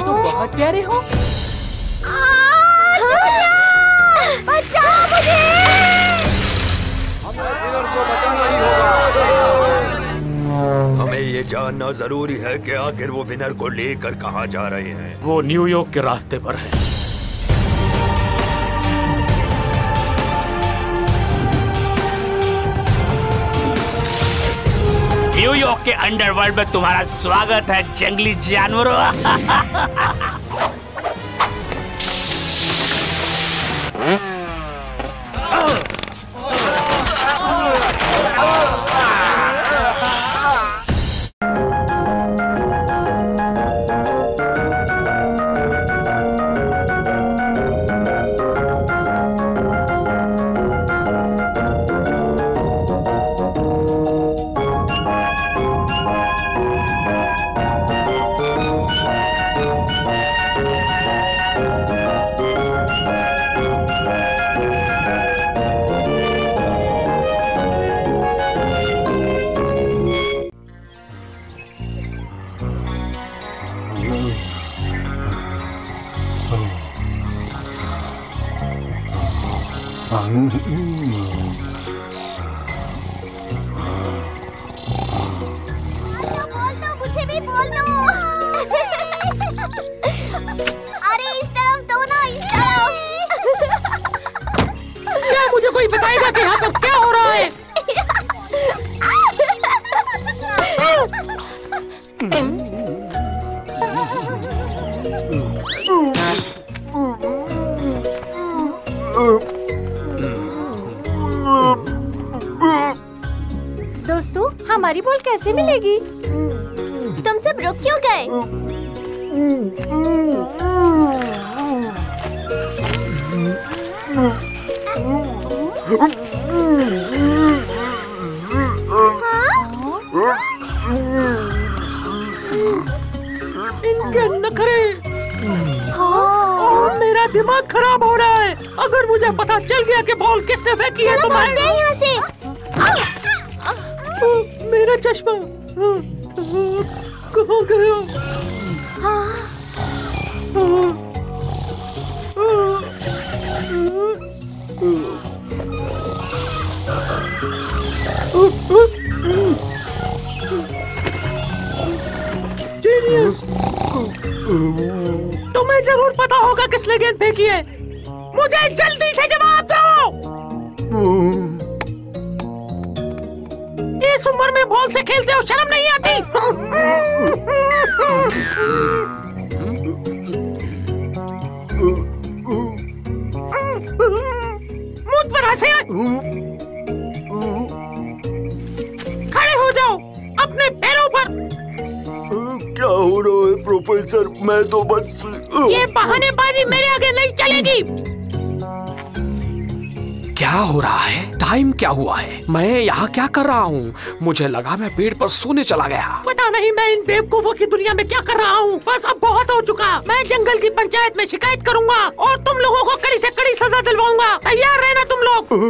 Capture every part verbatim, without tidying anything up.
तो बहुत प्यारे हो। बचाओ मुझे! हमें ये जानना जरूरी है कि आखिर वो विनर को लेकर कहाँ जा रहे हैं। वो न्यूयॉर्क के रास्ते पर है। न्यूयॉर्क के अंडरवर्ल्ड में तुम्हारा स्वागत है जंगली जानवरों। दोस्तों, हमारी बॉल कैसे मिलेगी? तुम सब रुक क्यों गए? इनके नखरे। हाँ। मेरा दिमाग खराब हो रहा है। अगर मुझे पता चल गया कि बॉल किसने फेंकी है तो मैं यहाँ से। मेरा चश्मा कहाँ गया? जीनियस, तुम्हें जरूर पता होगा किसने गेंद फेंकी है। मुझे जल्दी से जवाब दो। इस उम्र में बॉल से खेलते हो, शर्म नहीं आती? मुझ पर हंसे। खड़े हो जाओ अपने पैरों पर। क्या हो रहा है प्रोफेसर? मैं तो बस ये बहानेबाजी मेरे आगे नहीं चलेगी। क्या हो रहा है? टाइम क्या हुआ है? मैं यहाँ क्या कर रहा हूँ? मुझे लगा मैं पेड़ पर सोने चला गया। पता नहीं मैं इन बेवकूफों की दुनिया में क्या कर रहा हूँ। बस अब बहुत हो चुका। मैं जंगल की पंचायत में शिकायत करूँगा और तुम लोगों को कड़ी से कड़ी सजा दिलवाऊंगा। तैयार रहना तुम लोग।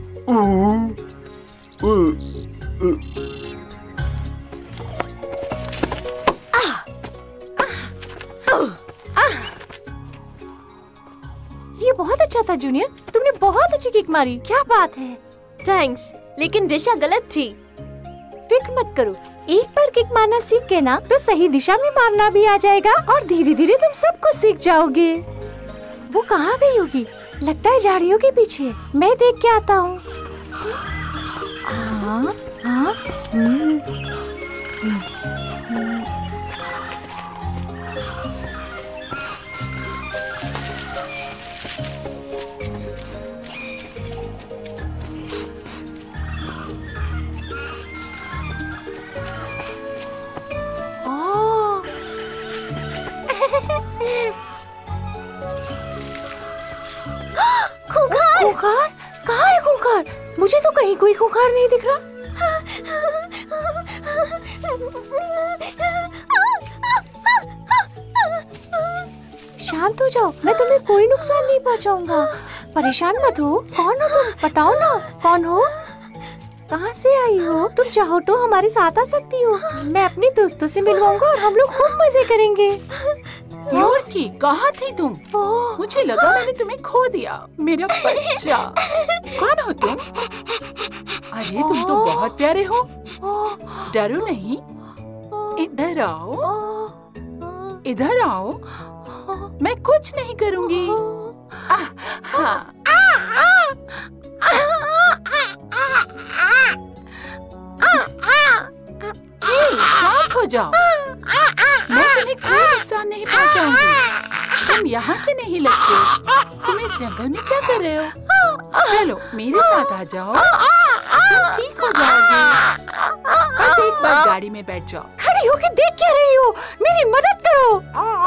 ये बहुत अच्छा था जूनियर, तुमने बहुत अच्छी किक मारी। क्या बात है। थैंक्स, लेकिन दिशा गलत थी। फिक्र मत करो, एक बार किक मारना सीख के ना तो सही दिशा में मारना भी आ जाएगा और धीरे धीरे तुम सब कुछ सीख जाओगे। वो कहाँ गई होगी? लगता है झाड़ियों के पीछे। मैं देख के आता हूँ। हाँ, हाँ, हम्म, हम्म, हम्म। खूंखार? खूंखार? कहाँ है खूंखार? मुझे तो कहीं कोई खूंखार नहीं दिख रहा। शांत हो जाओ, मैं तुम्हें कोई नुकसान नहीं पहुँचाऊंगा। परेशान मत हो। कौन हो तुम? बताओ ना, कौन हो? कहाँ से आई हो? तुम चाहो तो हमारे साथ आ सकती हो। मैं अपने दोस्तों से मिलवाऊंगा और हम लोग खूब मजे करेंगे। योरकी, कहाँ थी तुम? मुझे लगा मैंने तुम्हें खो दिया। मेरा बच्चा, कौन हो तुम? अरे तुम तो बहुत प्यारे हो। डरो नहीं, इधर आओ, इधर आओ, मैं कुछ नहीं करूँगी। हाँ। शांत हो जाओ, मैं तुम्हें कोई नुकसान नहीं पहुंचाऊंगी। तुम यहाँ के नहीं लगते। तुम इस जंगल में क्या कर रहे हो? चलो मेरे साथ आ जाओ, तुम ठीक हो जाओगे। बस एक बार गाड़ी में बैठ जाओ। खड़ी होके देख क्या रही हो? मेरी मदद करो।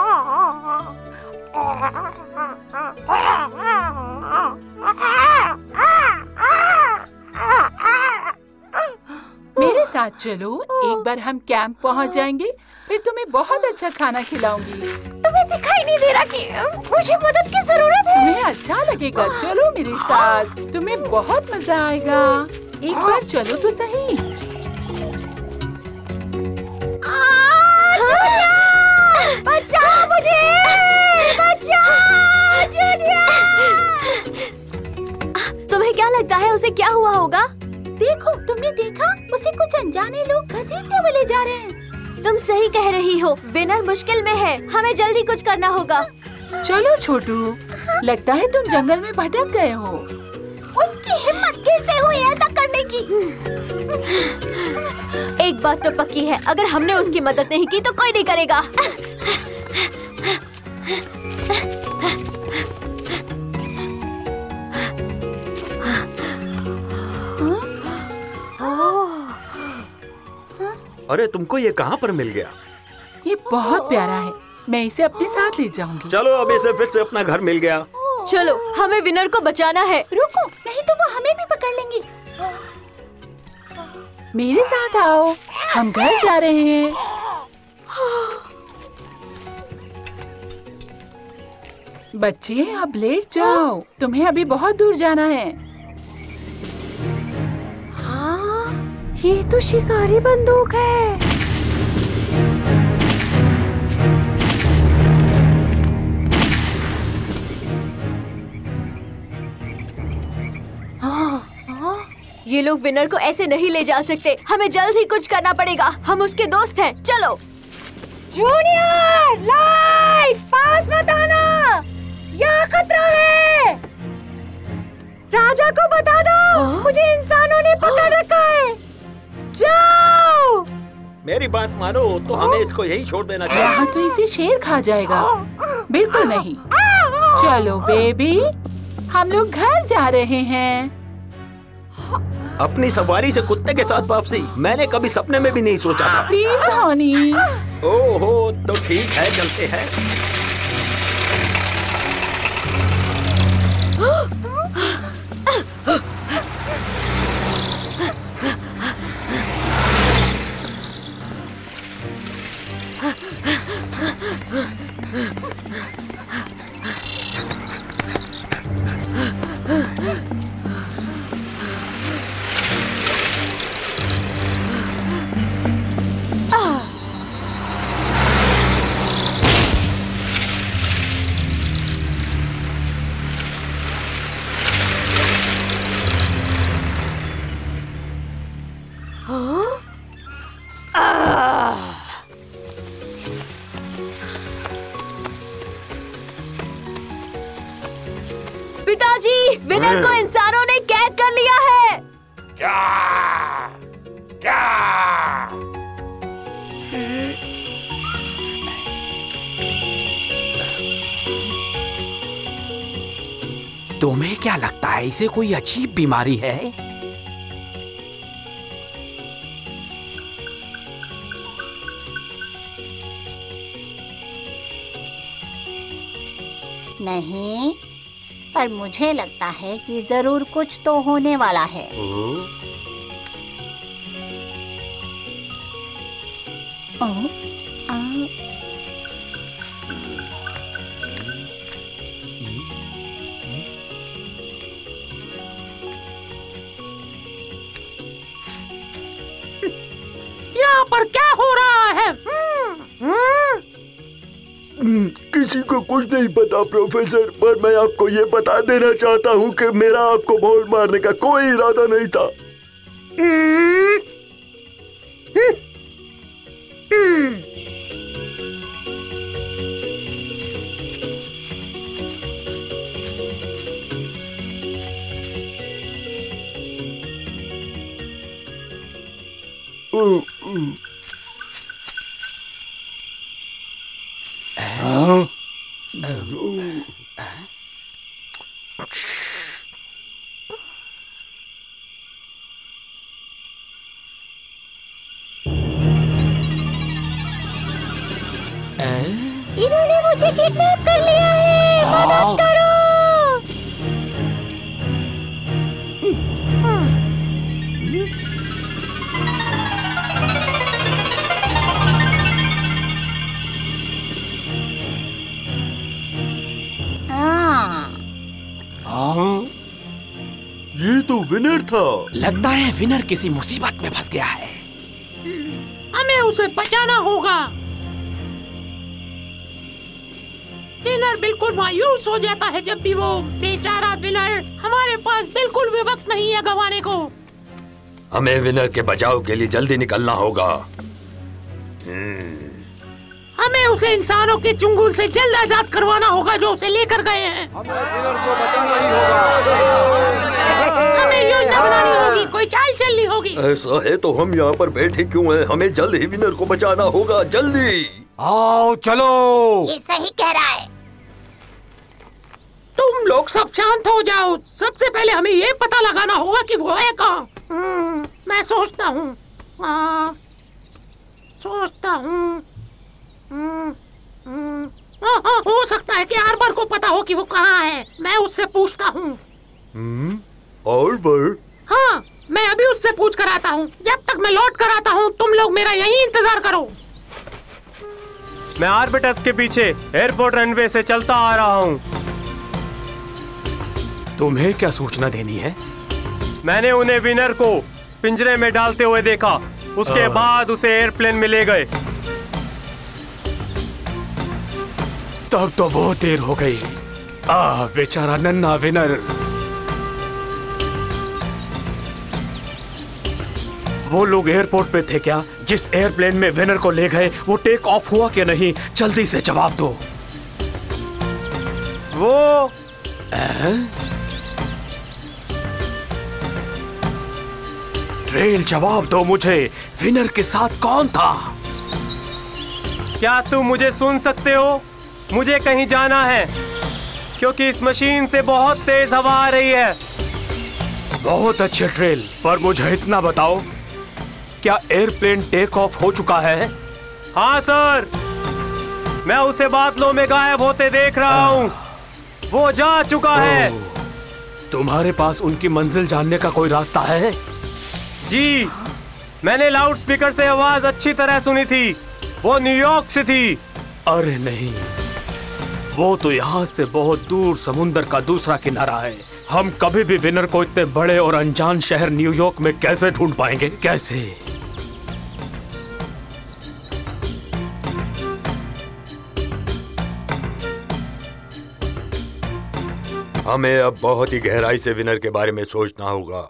मेरे साथ चलो, एक बार हम कैंप पहुंच जाएंगे, फिर तुम्हें बहुत अच्छा खाना खिलाऊंगी। तुम्हें दिखाई नहीं दे रहा कि मुझे मदद की जरूरत है? तुम्हें अच्छा लगेगा, चलो मेरे साथ, तुम्हें बहुत मजा आएगा। एक बार चलो तो सही। बचाओ मुझे, बचाओ जूनियर। तुम्हें क्या लगता है उसे क्या हुआ होगा? देखो, तुमने देखा? उसे कुछ अनजाने लोग घसीटते हुए ले जा रहे हैं। तुम सही कह रही हो, विनर मुश्किल में है, हमें जल्दी कुछ करना होगा। चलो छोटू, लगता है तुम जंगल में भटक गए हो। उनकी हिम्मत कैसे हुई ऐसा करने की? एक बात तो पक्की है, अगर हमने उसकी मदद नहीं की तो कोई नहीं करेगा। अरे तुमको ये कहाँ पर मिल गया? ये बहुत प्यारा है, मैं इसे अपने साथ ले जाऊंगी। चलो अब इसे फिर से अपना घर मिल गया। चलो, हमें विनर को बचाना है। रुको, नहीं तो वो हमें भी पकड़ लेंगे। मेरे साथ आओ, हम घर जा रहे हैं। बच्चे अब लेट जाओ, तुम्हें अभी बहुत दूर जाना है। हाँ, ये तो शिकारी बंदूक है। ये लोग विनर को ऐसे नहीं ले जा सकते, हमें जल्द ही कुछ करना पड़ेगा। हम उसके दोस्त हैं, चलो। जूनियर, लाइट, पास मत आना, यहाँ खतरा है। राजा को बता दो, मुझे इंसानों ने पकड़ रखा है। जाओ। मेरी बात मानो तो हमें इसको यही छोड़ देना चाहिए। यहाँ तो इसे शेर खा जाएगा। बिल्कुल नहीं। चलो बेबी, हम लोग घर जा रहे हैं। अपनी सवारी से कुत्ते के साथ वापसी मैंने कभी सपने में भी नहीं सोचा था। Please honey. ओहो, तो ठीक है, चलते हैं। पिताजी, विनर को इंसानों ने कैद कर लिया है। क्या? क्या? तुम्हें क्या लगता है इसे कोई अजीब बीमारी है? नहीं, पर मुझे लगता है कि जरूर कुछ तो होने वाला है। ओ, आ, यहाँ पर क्या हो रहा है? हम्म, हम्म। किसी को कुछ नहीं पता प्रोफेसर, पर मैं आपको ये बता देना चाहता हूँ कि मेरा आपको बॉल मारने का कोई इरादा नहीं था। इन्होंने मुझे किडनैप कर लिया है, मदद करो। हाँ, ये तो विनर था। लगता है विनर किसी मुसीबत में फंस गया है। हमें उसे बचाना होगा। विनर बिल्कुल मायूस हो जाता है जब भी वो बेचारा विनर। हमारे पास बिल्कुल भी वक्त नहीं है गंवाने को। हमें विनर के बचाव के लिए जल्दी निकलना होगा। हमें उसे इंसानों के चुंगल से जल्द आजाद करवाना होगा जो उसे लेकर गए हैं। हमें विनर को बचाना ही होगा। हमें योजना बनानी होगी, कोई चाल चलनी होगी। ऐसा है तो हम यहाँ पर बैठे क्यों हैं? हमें जल्द ही विनर को बचाना होगा, जल्दी आओ चलो। ये सही कह रहा है। तुम लोग सब शांत हो जाओ। सबसे पहले हमें ये पता लगाना होगा कि वो है कहाँ। हम्म, मैं सोचता हूँ हाँ, सोचता हूँ हम्म, हम्म, हाँ, हाँ, हो सकता है कि आर्बर को पता हो कि वो कहाँ है। मैं उससे पूछता हूँ। आर्बर? हाँ, मैं अभी उससे पूछ कर आता हूँ। जब तक मैं लौट कर आता हूँ तुम लोग मेरा यही इंतजार करो। मैं आर्बिटस के पीछे एयरपोर्ट रनवे से चलता आ रहा हूँ। तुम्हें क्या सूचना देनी है? मैंने उन्हें विनर को पिंजरे में डालते हुए देखा। उसके बाद उसे एयरप्लेन में ले गए। तब तो बहुत देर हो गई। आ, बेचारा नन्हा विनर। वो लोग एयरपोर्ट पे थे क्या? जिस एयरप्लेन में विनर को ले गए वो टेक ऑफ हुआ कि नहीं? जल्दी से जवाब दो। वो आ? ट्रेल, जवाब दो मुझे। विनर के साथ कौन था? क्या तुम मुझे सुन सकते हो? मुझे कहीं जाना है क्योंकि इस मशीन से बहुत तेज हवा आ रही है। बहुत अच्छे ट्रेल, पर मुझे इतना बताओ, क्या एयरप्लेन टेक ऑफ हो चुका है? हाँ सर, मैं उसे बादलों में गायब होते देख रहा हूँ। वो जा चुका है। तुम्हारे पास उनकी मंजिल जानने का कोई रास्ता है? जी, मैंने लाउड स्पीकर से आवाज अच्छी तरह सुनी थी। वो न्यूयॉर्क से थी। अरे नहीं, वो तो यहाँ से बहुत दूर समुंदर का दूसरा किनारा है। हम कभी भी विनर को इतने बड़े और अनजान शहर न्यूयॉर्क में कैसे ढूंढ पाएंगे? कैसे? हमें अब बहुत ही गहराई से विनर के बारे में सोचना होगा।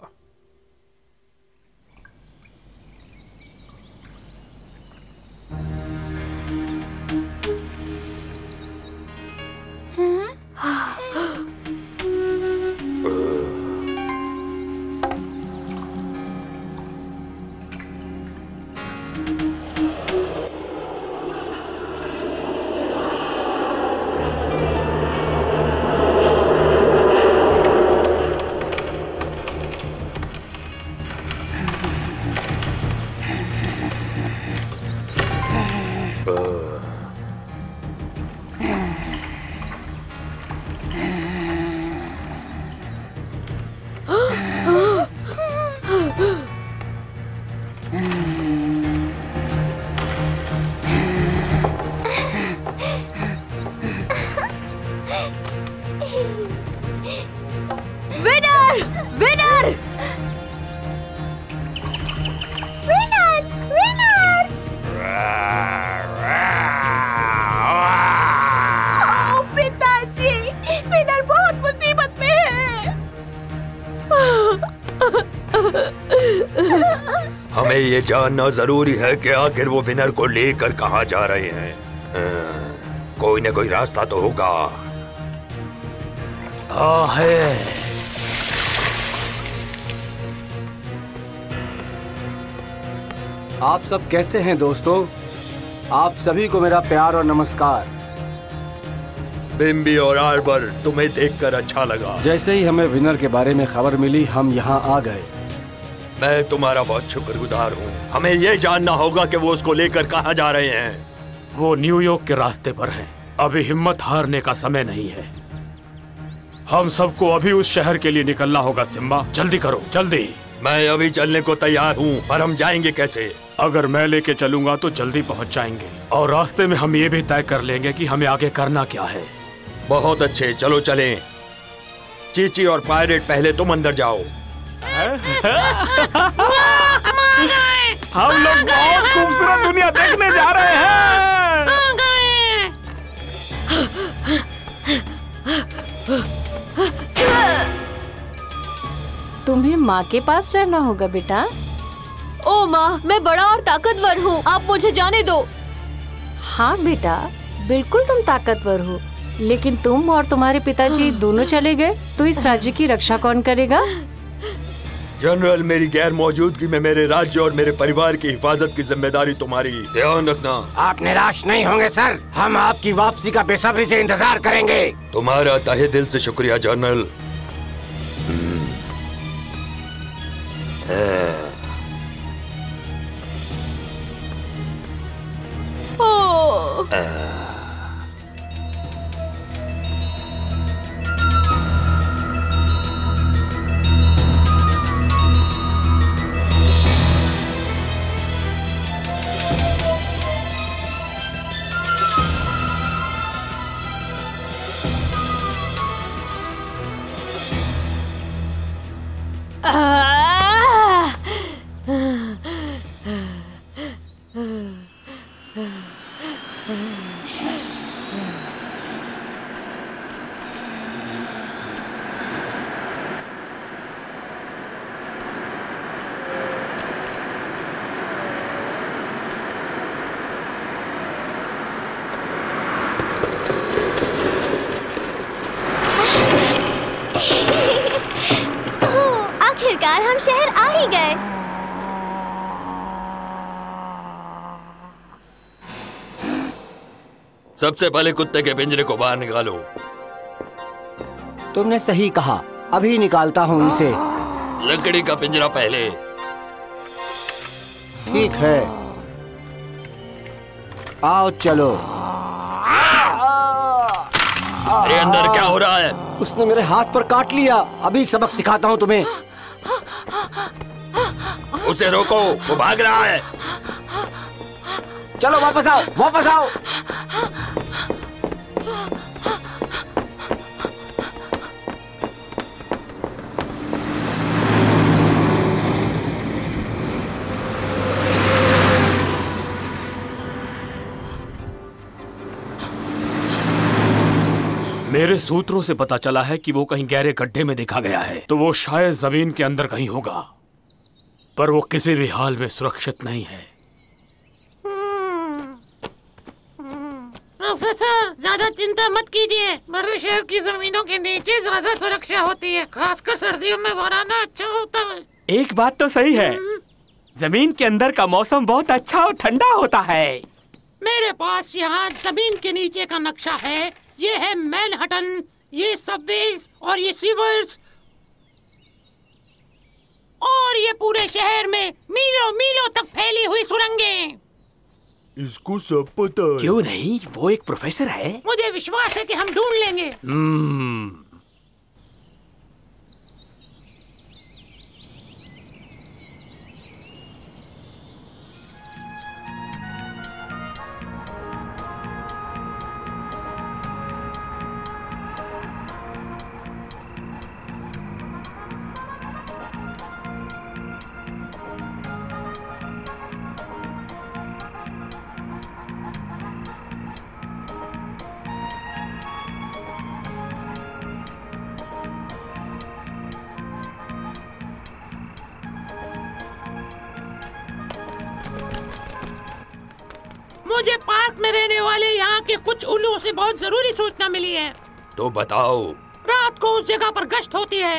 ये जानना जरूरी है कि आखिर वो विनर को लेकर कहाँ जा रहे हैं। हाँ, कोई न कोई रास्ता तो होगा। हाँ है। आप सब कैसे हैं दोस्तों? आप सभी को मेरा प्यार और नमस्कार। बिम्बी और आर्बर, तुम्हें देखकर अच्छा लगा। जैसे ही हमें विनर के बारे में खबर मिली हम यहाँ आ गए। मैं तुम्हारा बहुत शुक्रगुजार हूँ। हमें ये जानना होगा कि वो उसको लेकर कहाँ जा रहे हैं। वो न्यूयॉर्क के रास्ते पर हैं। अभी हिम्मत हारने का समय नहीं है। हम सबको अभी उस शहर के लिए निकलना होगा। सिम्बा, जल्दी करो, जल्दी। मैं अभी चलने को तैयार हूँ, पर हम जाएंगे कैसे? अगर मैं लेके चलूंगा तो जल्दी पहुँच जाएंगे, और रास्ते में हम ये भी तय कर लेंगे कि हमें आगे करना क्या है। बहुत अच्छे, चलो चलें। चीची और पायरेट, पहले तुम अंदर जाओ। हम लोग बहुत खूबसूरत दुनिया देखने जा रहे हैं। तुम्हें माँ के पास रहना होगा बेटा। ओ माँ, मैं बड़ा और ताकतवर हूँ, आप मुझे जाने दो। हाँ बेटा, बिल्कुल तुम ताकतवर हो, लेकिन तुम और तुम्हारे पिताजी दोनों चले गए तो इस राज्य की रक्षा कौन करेगा? जनरल, मेरी गैर मौजूदगी में मेरे राज्य और मेरे परिवार की हिफाजत की जिम्मेदारी तुम्हारी। ध्यान रखना। आप निराश नहीं होंगे सर, हम आपकी वापसी का बेसब्री से इंतजार करेंगे। तुम्हारा तहे दिल से शुक्रिया जनरल। आखिरकार हम शहर आ ही गए। सबसे पहले कुत्ते के पिंजरे को बाहर निकालो। तुमने सही कहा, अभी निकालता हूँ इसे। लकड़ी का पिंजरा पहले। ठीक है, आओ चलो। अरे अंदर क्या हो रहा है? उसने मेरे हाथ पर काट लिया। अभी सबक सिखाता हूँ तुम्हें। उसे रोको, वो भाग रहा है। चलो वापस आओ, वापस आओ। मेरे सूत्रों से पता चला है कि वो कहीं गहरे गड्ढे में देखा गया है, तो वो शायद जमीन के अंदर कहीं होगा, पर वो किसी भी हाल में सुरक्षित नहीं है। प्रोफेसर, ज्यादा चिंता मत कीजिए। बड़े शहर की जमीनों के नीचे ज्यादा सुरक्षा होती है, खासकर सर्दियों में वराना अच्छा होता है। एक बात तो सही है, जमीन के अंदर का मौसम बहुत अच्छा और ठंडा होता है। मेरे पास यहाँ जमीन के नीचे का नक्शा है। ये है मैनहट्टन, ये सबवेज और ये सीवर्स, और ये पूरे शहर में मीलों मीलों तक फैली हुई सुरंगें। इसको सब पता है। क्यों नहीं, वो एक प्रोफेसर है। मुझे विश्वास है कि हम ढूंढ लेंगे। हम्म मुझे पार्क में रहने वाले यहाँ के कुछ उल्लुओं से बहुत जरूरी सूचना मिली है। तो बताओ। रात को उस जगह पर गश्त होती है।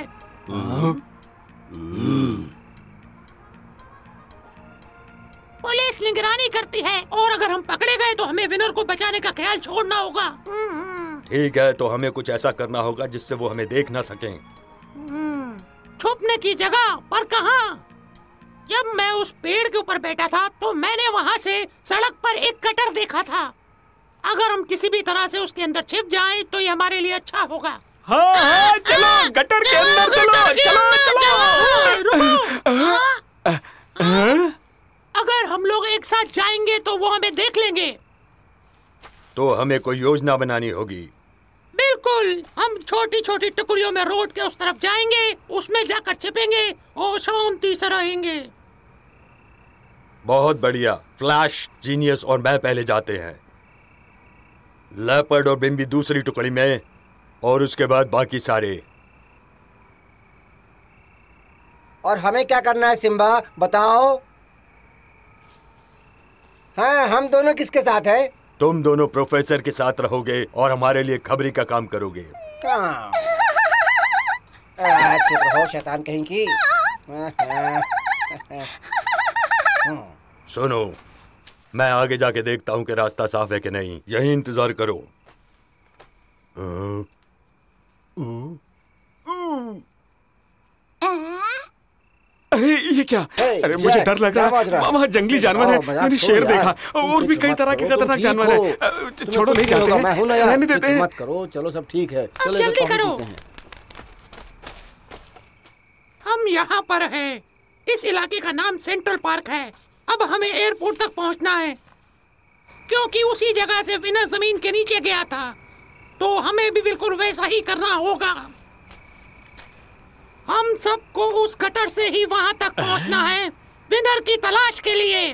पुलिस निगरानी करती है और अगर हम पकड़े गए तो हमें विनर को बचाने का ख्याल छोड़ना होगा। ठीक है, तो हमें कुछ ऐसा करना होगा जिससे वो हमें देख ना सकें। छुपने की जगह पर कहाँ? जब मैं उस पेड़ के ऊपर बैठा था तो मैंने वहाँ से सड़क पर एक कटर देखा था। अगर हम किसी भी तरह से उसके अंदर छिप जाएं तो ये हमारे लिए अच्छा होगा। हाँ हाँ चलो गटर के अंदर चलो चलो चलो। अगर हम लोग एक साथ जाएंगे तो वो हमें देख लेंगे। तो हमें कोई योजना बनानी होगी। बिल्कुल, हम छोटी छोटी टुकड़ियों में रोड के उस तरफ जाएंगे, उसमें जाकर छिपेंगे और शांति से रहेंगे। बहुत बढ़िया। फ्लैश, जीनियस और मैं पहले जाते हैं। लेपर्ड और बिम्बी दूसरी टुकड़ी में और उसके बाद बाकी सारे। और हमें क्या करना है सिम्बा, बताओ? हाँ, हम दोनों किसके साथ हैं? तुम दोनों प्रोफेसर के साथ रहोगे और हमारे लिए खबरी का काम करोगे। काम? चुप रहो शैतान कहीं की। सुनो, मैं आगे जाके देखता हूँ कि रास्ता साफ है कि नहीं। यही इंतजार करो। अरे ये क्या? अरे मुझे डर लग रहा है। वहाँ जंगली जानवर है, मैंने शेर देखा और भी कई तरह के खतरनाक जानवर है। छोड़ो, नहीं जाते हैं, रहने देते हैं। मत करो, चलो सब ठीक है। चलो जल्दी करो। हम यहाँ पर हैं। इस इलाके का नाम सेंट्रल पार्क है। अब हमें एयरपोर्ट तक पहुँचना है क्योंकि उसी जगह से विनर जमीन के नीचे गया था, तो हमें भी बिल्कुल वैसा ही करना होगा। हम सबको उस कटर से ही वहां तक पहुंचना है विनर की तलाश के लिए।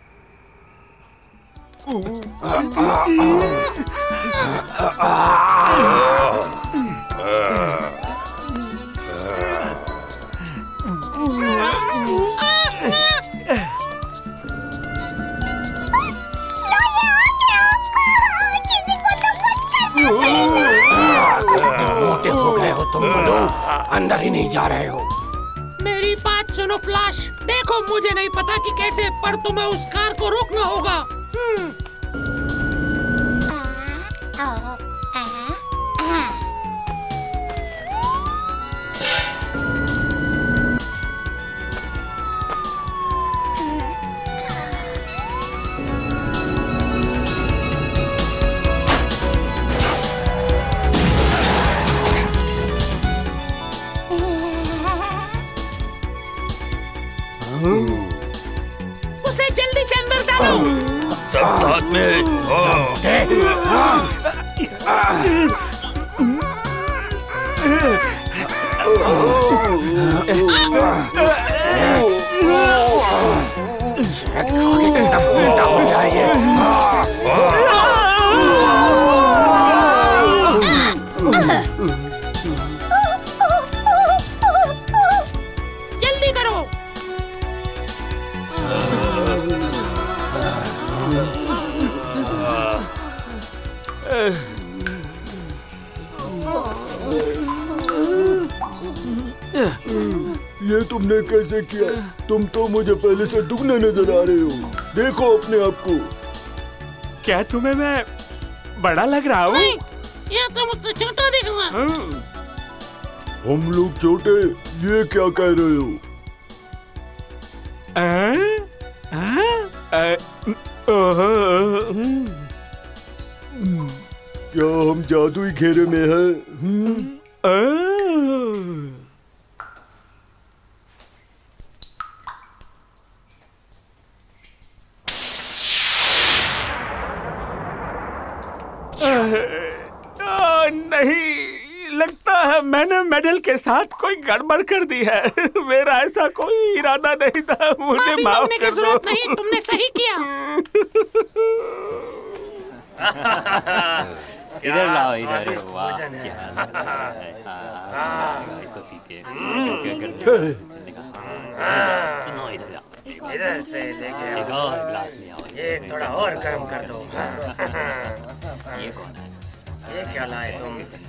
मोटे हो गए हो तुम बोलो, अंदर ही नहीं जा रहे हो। मेरी बात सुनो फ्लैश, देखो मुझे नहीं पता कि कैसे, पर तुम्हें उस कार को रोकना होगा। उसे जल्दी से अंदर डालो। सब साथ में। शायद खा के एकदम उल्टा हो जाए। जल्दी करो। ये तुमने कैसे किया? तुम तो मुझे पहले से दुगने नजर आ रहे हो। देखो अपने आप को। क्या तुम्हें मैं बड़ा लग रहा हूँ? ये तो मुझसे छोटा दिख रहा। हम लोग छोटे, ये क्या कह रहे हो? आ? आ? आ? क्या हम जादुई घेरे में हैं? नहीं, लगता है मैंने मेडल के साथ कोई गड़बड़ कर दी है। मेरा ऐसा कोई इरादा नहीं था, मुझे माफ कर दो। जरूरत नहीं, तुमने सही किया। इधर लाओ, इधर। इधर से लेके आओ। एक और ग्लास ले आओ। ये थोड़ा और गर्म कर दो। ये कौन है? ये क्या लाए तुम?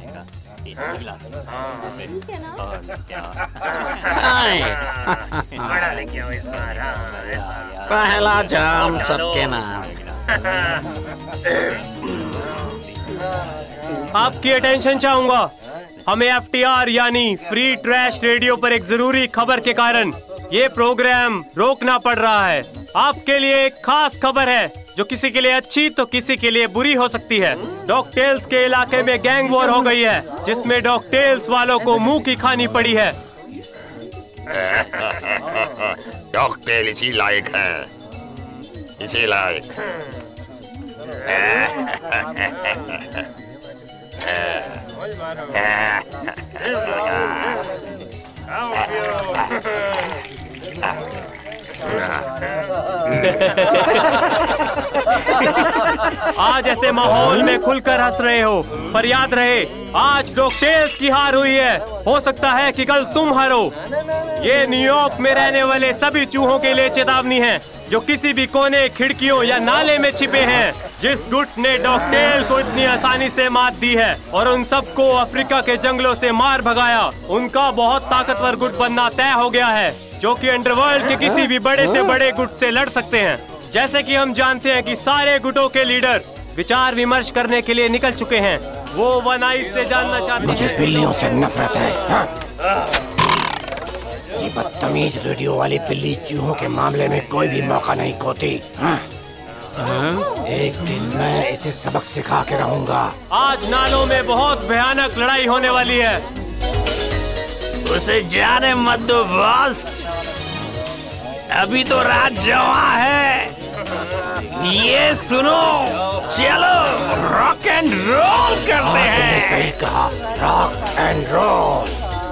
बड़ा लेके आओ इस बार। पहला जाम सबके नाम। आपकी अटेंशन चाहूंगा। हमें एफ टी आर यानी फ्री ट्रैश रेडियो पर एक जरूरी खबर के कारण ये प्रोग्राम रोकना पड़ रहा है। आपके लिए एक खास खबर है जो किसी के लिए अच्छी तो किसी के लिए बुरी हो सकती है। डॉकटेल्स के इलाके में गैंग वॉर हो गई है जिसमें डॉकटेल्स वालों को मुंह की खानी पड़ी है। डॉकटेल इसी लायक है, इसी लायक। आज ऐसे माहौल में खुलकर हंस रहे हो, पर याद रहे आज डॉकटेल्स की हार हुई है। हो सकता है कि कल तुम हारो। ये न्यूयॉर्क में रहने वाले सभी चूहों के लिए चेतावनी है जो किसी भी कोने, खिड़कियों या नाले में छिपे हैं। जिस गुट ने डॉकटेल को इतनी आसानी से मात दी है और उन सबको अफ्रीका के जंगलों से मार भगाया, उनका बहुत ताकतवर गुट बनना तय हो गया है जो कि अंडरवर्ल्ड के किसी भी बड़े से बड़े गुट से लड़ सकते हैं। जैसे कि हम जानते हैं कि सारे गुटों के लीडर विचार विमर्श करने के लिए निकल चुके हैं। वो वन आइज से जानना चाहते हैं। मुझे बिल्लियों से नफरत है। हाँ? ये बदतमीज रेडियो वाली बिल्ली चूहों के मामले में कोई भी मौका नहीं खोती। हाँ? एक दिन मैं इसे सबक सिखा के रहूंगा। आज नालों में बहुत भयानक लड़ाई होने वाली है। उसे जाने मत दो बॉस, अभी तो रात जवा है। ये सुनो, चलो रॉक एंड रोल करते हैं। सही कहा, रॉक एंड रोल।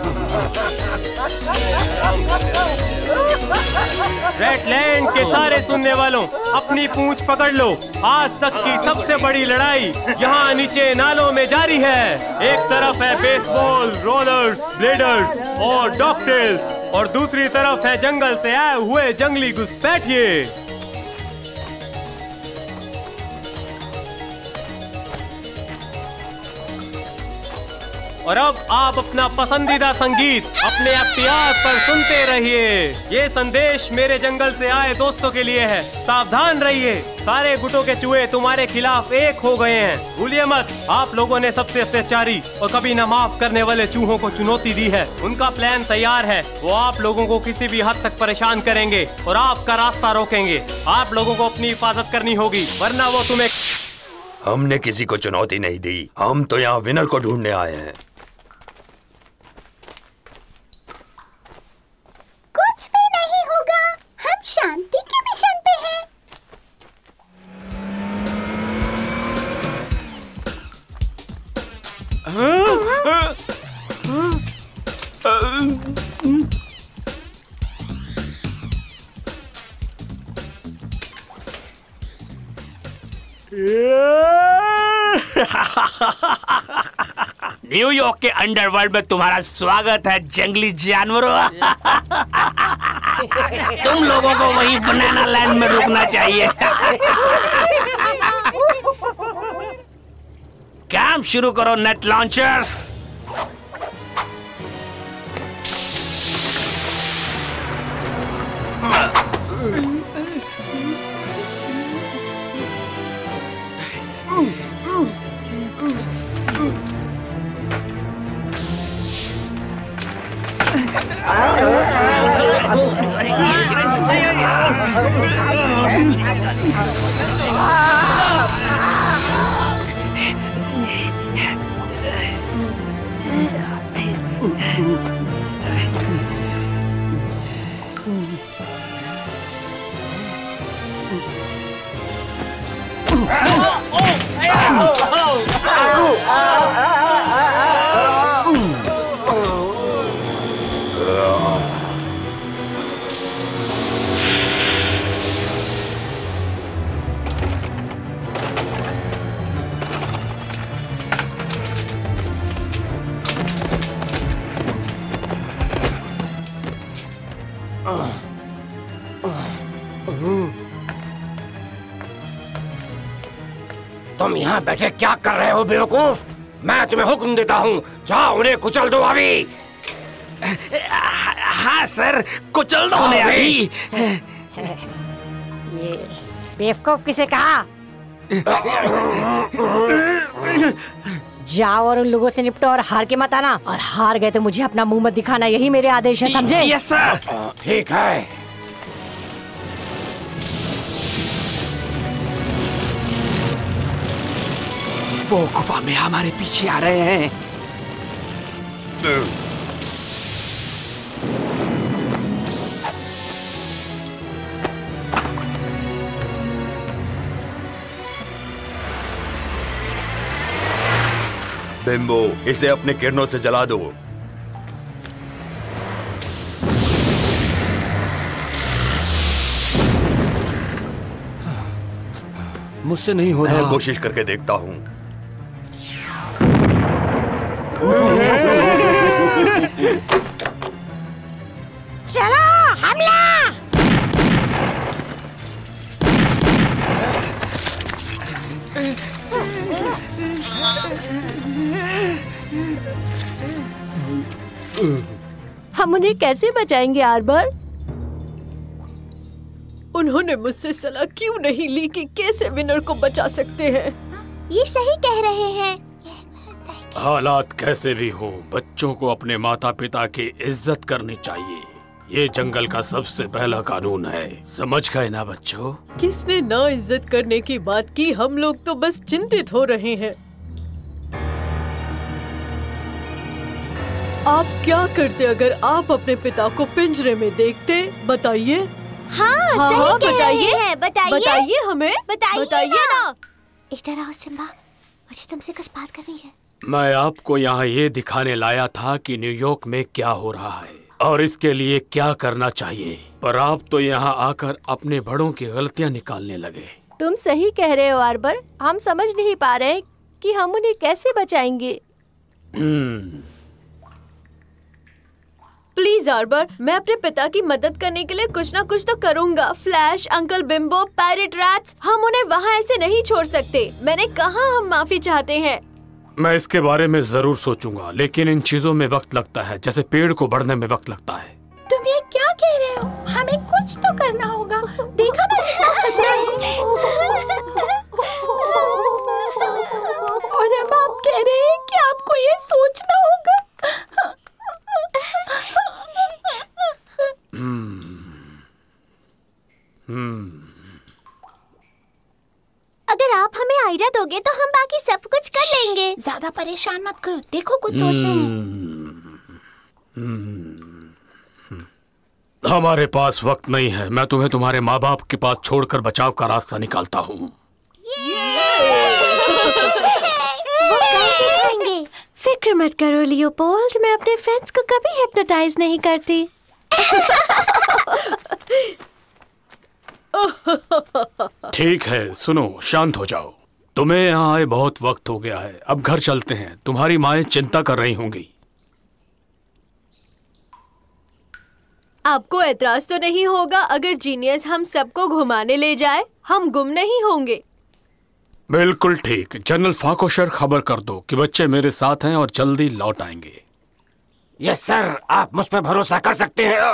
रेडलैंड के सारे सुनने वालों, अपनी पूंछ पकड़ लो। आज तक की सबसे बड़ी लड़ाई यहाँ नीचे नालों में जारी है। एक तरफ है बेसबॉल, रोलर्स, ब्लेडर्स और डॉकटेल्स और दूसरी तरफ है जंगल से आए हुए जंगली घुसपैठिए। और अब आप अपना पसंदीदा संगीत अपने एफटीआर पर सुनते रहिए। ये संदेश मेरे जंगल से आए दोस्तों के लिए है। सावधान रहिए, सारे गुटों के चूहे तुम्हारे खिलाफ एक हो गए हैं। भूलिए मत, आप लोगों ने सबसे अत्याचारी और कभी न माफ करने वाले चूहों को चुनौती दी है। उनका प्लान तैयार है। वो आप लोगों को किसी भी हद तक परेशान करेंगे और आपका रास्ता रोकेंगे। आप लोगों को अपनी हिफाजत करनी होगी, वरना वो तुम्हें। हमने किसी को चुनौती नहीं दी, हम तो यहाँ विनर को ढूंढने आए हैं। कुछ भी नहीं होगा, हम शांति के मिशन पे हैं। न्यूयॉर्क के अंडरवर्ल्ड में तुम्हारा स्वागत है जंगली जानवरों। तुम लोगों को वही बनाना लैंड में रुकना चाहिए। काम शुरू करो नेट लॉन्चर्स। तुम यहाँ बैठे क्या कर रहे हो बेवकूफ? मैं तुम्हें हुक्म देता हूँ, जाओ उन्हें कुचल दो अभी। हाँ सर, कुचल दो उन्हें अभी। ये बेवकूफ किसे कहा? जाओ और उन लोगों से निपटो और हार के मत आना, और हार गए तो मुझे अपना मुंह मत दिखाना, यही मेरे आदेश है, समझे? Yes sir. ठीक है। वो गुफा में हमारे पीछे आ रहे हैं। बिम्बो, इसे अपने किरणों से जला दो। मुझसे नहीं हो रहा। मैं कोशिश करके देखता हूँ। चलो हमला! हम उन्हें कैसे बचाएंगे आर्बर? उन्होंने मुझसे सलाह क्यों नहीं ली कि कैसे विनर को बचा सकते हैं? ये सही कह रहे हैं। हालात कैसे भी हो, बच्चों को अपने माता पिता की इज्जत करनी चाहिए। ये जंगल का सबसे पहला कानून है, समझ गए ना बच्चों? किसने ना इज्जत करने की बात की? हम लोग तो बस चिंतित हो रहे हैं। आप क्या करते अगर आप अपने पिता को पिंजरे में देखते? बताइए। हाँ, हाँ, सही हाँ, कह बताइए। रहे हैं। बताइए बताइए हमें। बताइए बताइए ना। ना। इधर आओ सिम्बा, मुझे तुमसे कुछ बात करनी है। मैं आपको यहाँ ये दिखाने लाया था कि न्यूयॉर्क में क्या हो रहा है और इसके लिए क्या करना चाहिए, पर आप तो यहाँ आकर अपने बड़ों की गलतियाँ निकालने लगे। तुम सही कह रहे हो आर्बर, हम समझ नहीं पा रहे कि हम उन्हें कैसे बचाएंगे। प्लीज आर्बर, मैं अपने पिता की मदद करने के लिए कुछ ना कुछ तो करूंगा। Flash, uncle Bimbo, parrot rats, हम उन्हें वहाँ ऐसे नहीं छोड़ सकते। मैंने कहा हम माफी चाहते हैं। मैं इसके बारे में जरूर सोचूंगा, लेकिन इन चीजों में वक्त लगता है, जैसे पेड़ को बढ़ने में वक्त लगता है। तुम ये क्या कह रहे हो? हमें कुछ तो करना होगा। देखा ना और अब आप कह रहे हैं कि आपको ये सोचना होगा। अगर आप हमें आइडिया दोगे तो हम बाकी सब कुछ कर लेंगे। ज्यादा परेशान मत करो, देखो कुछ सोच रहे हैं। हमारे पास वक्त नहीं है, मैं तुम्हें तुम्हारे माँ बाप के पास छोड़कर बचाव का रास्ता निकालता हूँ। फिक्र मत करो लियोपोल्ड, मैं अपने फ्रेंड्स को कभी हिप्नोटाइज नहीं करती। ठीक है, सुनो, शांत हो जाओ। तुम्हें यहाँ आए बहुत वक्त हो गया है, अब घर चलते हैं। तुम्हारी माएं चिंता कर रही होंगी। आपको एतराज तो नहीं होगा अगर जीनियस हम सबको घुमाने ले जाए? हम गुम नहीं होंगे। बिल्कुल ठीक। जनरल फाकोशर खबर कर दो कि बच्चे मेरे साथ हैं और जल्दी लौट आएंगे। यस सर, आप मुझ पर भरोसा कर सकते हैं।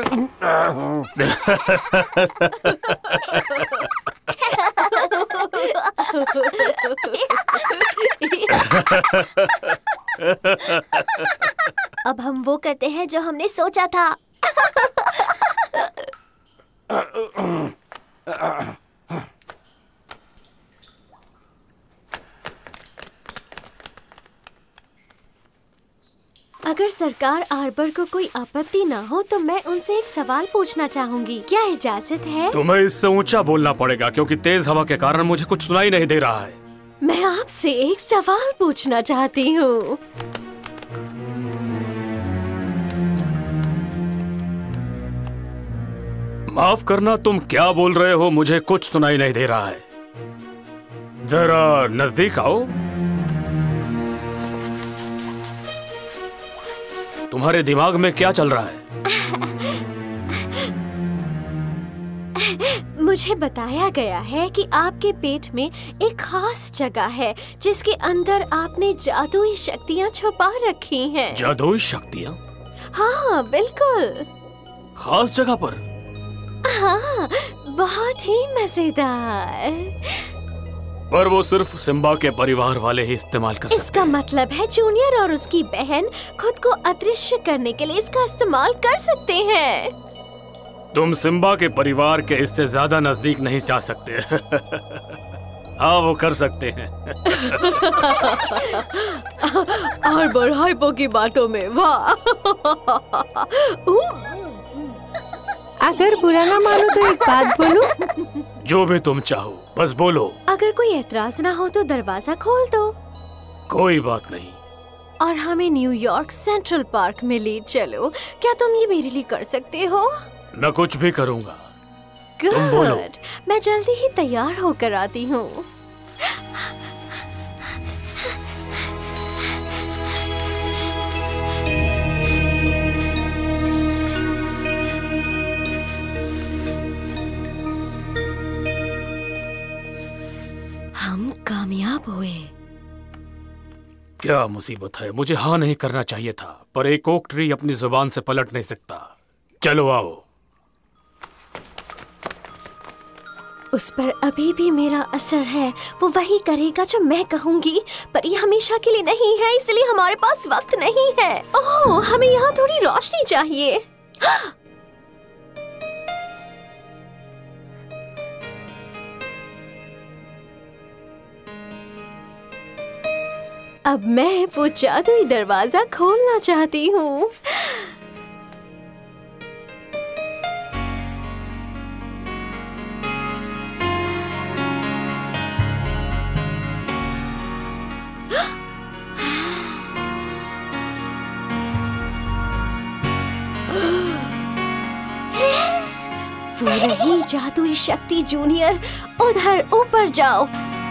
अब हम वो करते हैं जो हमने सोचा था। अगर सरकार आर्बर को कोई आपत्ति ना हो तो मैं उनसे एक सवाल पूछना चाहूंगी, क्या इजाजत है? तुम्हें इससे ऊंचा बोलना पड़ेगा क्योंकि तेज हवा के कारण मुझे कुछ सुनाई नहीं दे रहा है। मैं आपसे एक सवाल पूछना चाहती हूँ। माफ करना, तुम क्या बोल रहे हो? मुझे कुछ सुनाई नहीं दे रहा है। जरा नजदीक आओ। तुम्हारे दिमाग में क्या चल रहा है? मुझे बताया गया है कि आपके पेट में एक खास जगह है जिसके अंदर आपने जादुई शक्तियाँ छुपा रखी हैं। जादुई शक्तियाँ? हाँ बिल्कुल। खास जगह पर? हाँ, बहुत ही मजेदार। पर वो सिर्फ सिम्बा के परिवार वाले ही इस्तेमाल कर सकते हैं। इसका मतलब है जूनियर और उसकी बहन खुद को अदृश्य करने के लिए इसका इस्तेमाल कर सकते हैं। तुम सिम्बा के परिवार के इससे ज्यादा नजदीक नहीं जा सकते। हाँ वो कर सकते हैं। और बढ़ाइपो की बातों में वाह। अगर बुरा ना मानो तो एक बात बोलूं? जो भी तुम चाहो बस बोलो। अगर कोई एतराज ना हो तो दरवाजा खोल दो। कोई बात नहीं। और हमें न्यूयॉर्क सेंट्रल पार्क में ले चलो। क्या तुम ये मेरे लिए कर सकते हो? मैं कुछ भी करूँगा। तुम बोलो। मैं जल्दी ही तैयार होकर आती हूँ। हम कामयाब हुए। क्या मुसीबत है, मुझे हाँ नहीं करना चाहिए था, पर एक ओक ट्री अपनी जुबान से पलट नहीं सकता। चलो आओ। उस पर अभी भी मेरा असर है। वो वही करेगा जो मैं कहूँगी, पर ये हमेशा के लिए नहीं है, इसलिए हमारे पास वक्त नहीं है। ओह, हमें यहाँ थोड़ी रोशनी चाहिए। अब मैं वो जादुई दरवाजा खोलना चाहती हूँ। वो रही जादुई शक्ति जूनियर, उधर ऊपर जाओ।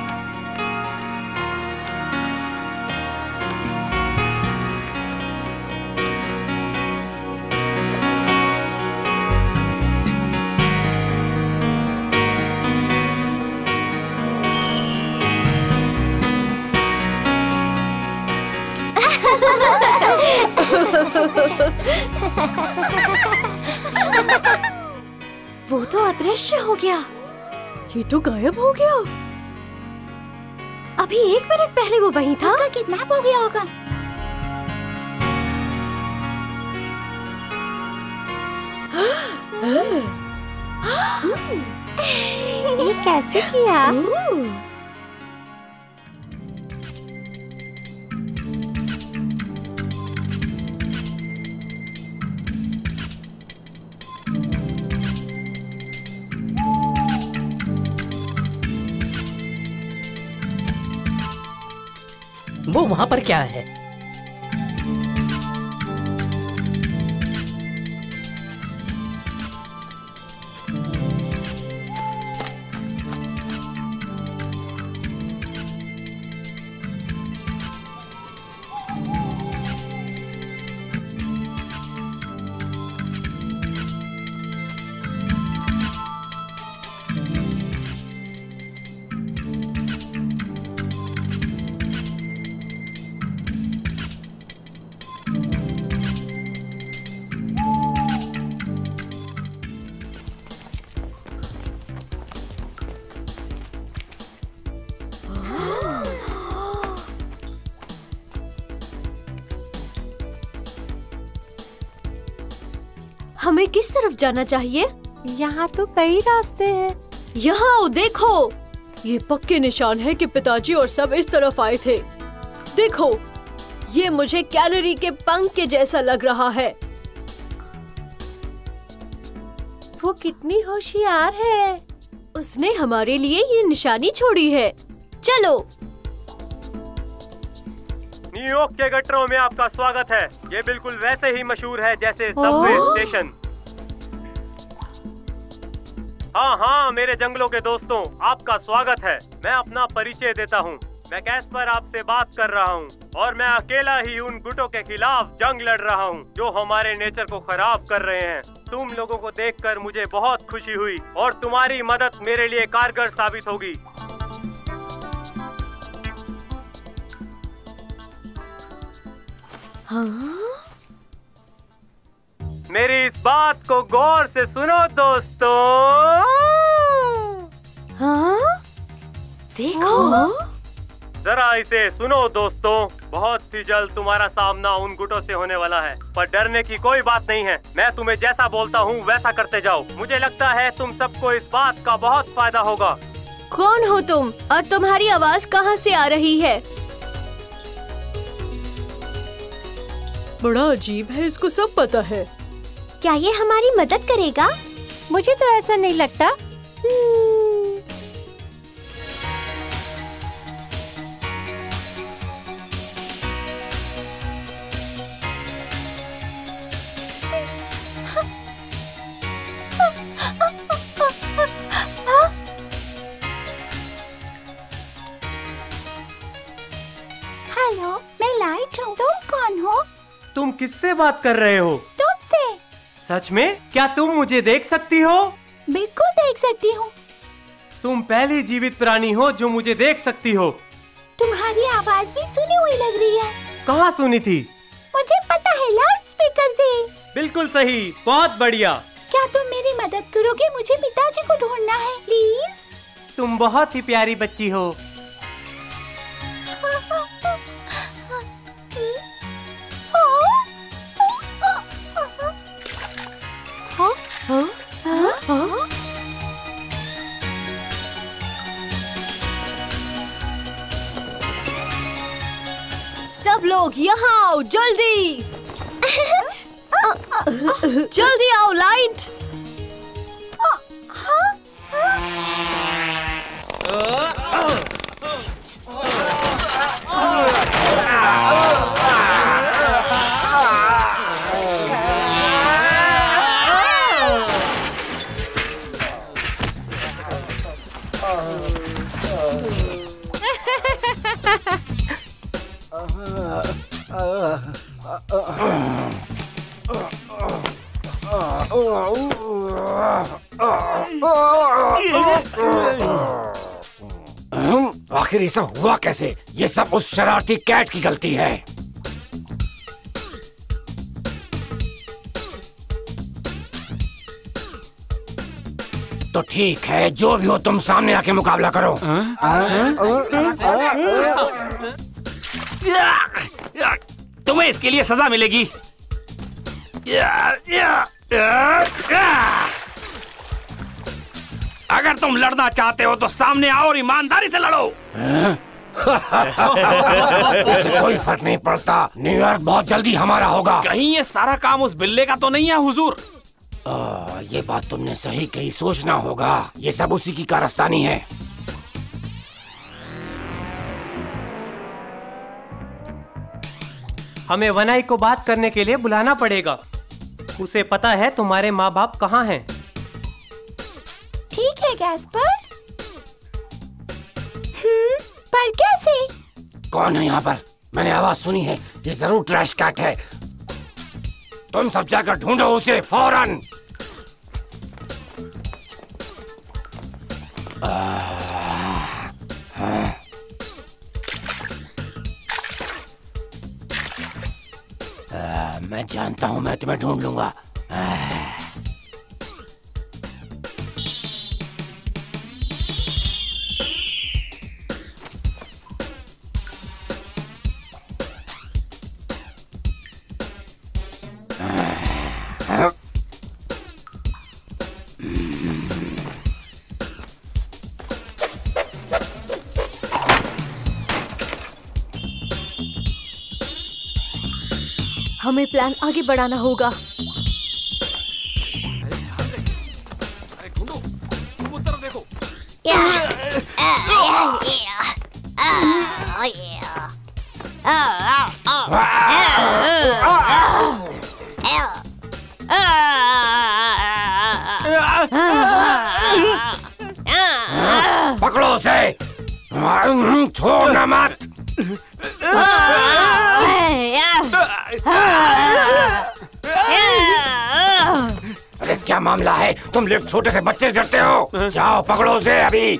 वो तो अदृश्य हो गया। ये तो गायब हो गया। अभी एक मिनट पहले वो वहीं था। उसका किडनैप हो गया होगा। ये कैसे किया? वो वहाँ पर क्या है? हमें किस तरफ जाना चाहिए? यहाँ तो कई रास्ते हैं। यहाँ देखो, ये पक्के निशान है कि पिताजी और सब इस तरफ आए थे। देखो, ये मुझे कैनरी के पंख के जैसा लग रहा है। वो कितनी होशियार है। उसने हमारे लिए ये निशानी छोड़ी है। चलो। न्यूयॉर्क के गटरों में आपका स्वागत है। ये बिल्कुल वैसे ही मशहूर है जैसे सबवे स्टेशन। हाँ हाँ मेरे जंगलों के दोस्तों, आपका स्वागत है। मैं अपना परिचय देता हूँ। मैं कैस्पर आपसे बात कर रहा हूँ और मैं अकेला ही उन गुटों के खिलाफ जंग लड़ रहा हूँ जो हमारे नेचर को खराब कर रहे हैं। तुम लोगों को देखकर मुझे बहुत खुशी हुई और तुम्हारी मदद मेरे लिए कारगर साबित होगी। हाँ? मेरी इस बात को गौर से सुनो दोस्तों। हाँ? देखो। हाँ? जरा इसे सुनो दोस्तों, बहुत ही जल्द तुम्हारा सामना उन गुटों से होने वाला है, पर डरने की कोई बात नहीं है। मैं तुम्हें जैसा बोलता हूँ वैसा करते जाओ। मुझे लगता है तुम सबको इस बात का बहुत फायदा होगा। कौन हो तुम और तुम्हारी आवाज कहाँ से आ रही है? बड़ा अजीब है, इसको सब पता है। क्या ये हमारी मदद करेगा? मुझे तो ऐसा नहीं लगता। हेलो, मैं लाइट हूँ। तुम कौन हो? तुम किससे बात कर रहे हो? तुमसे। सच में? क्या तुम मुझे देख सकती हो? बिल्कुल देख सकती हूँ। तुम पहली जीवित प्राणी हो जो मुझे देख सकती हो। तुम्हारी आवाज भी सुनी हुई लग रही है। कहाँ सुनी थी? मुझे पता है, लाउड स्पीकर से। बिल्कुल सही, बहुत बढ़िया। क्या तुम मेरी मदद करोगे? मुझे पिताजी को ढूंढना है, प्लीज। तुम बहुत ही प्यारी बच्ची हो। हाँ? हाँ? हाँ? सब लोग यहाँ आओ, जल्दी। जल्दी आओ, लाइट। आखिर ये सब हुआ कैसे? ये सब उस शरारती कैट की गलती है। तो ठीक है, जो भी हो तुम सामने आके मुकाबला करो। तुम्हें इसके लिए सजा मिलेगी। अगर तुम लड़ना चाहते हो तो सामने आओ और ईमानदारी से लड़ो। इससे कोई फर्क नहीं पड़ता, न्यूयॉर्क बहुत जल्दी हमारा होगा। कहीं ये सारा काम उस बिल्ले का तो नहीं है हुजूर? आ, ये बात तुमने सही कही, सोचना होगा। ये सब उसी की कारस्तानी है। हमें वनाई को बात करने के लिए बुलाना पड़ेगा। उसे पता है तुम्हारे माँ बाप कहाँ हैं। ठीक है गैस्पर। हम्म, पर कैसे? कौन है यहाँ पर? मैंने आवाज सुनी है। ये जरूर ट्रैश कैट है। तुम सब जाकर ढूंढो उसे फौरन। आ, हाँ। आ, मैं जानता हूँ, मैं तुम्हें ढूंढ लूंगा। आ, हमें प्लान आगे बढ़ाना होगा। पकड़ो उसे। छोड़ना मत। अरे क्या मामला है? तुम लोग छोटे से बच्चे से डरते हो? जाओ पकड़ो उसे अभी।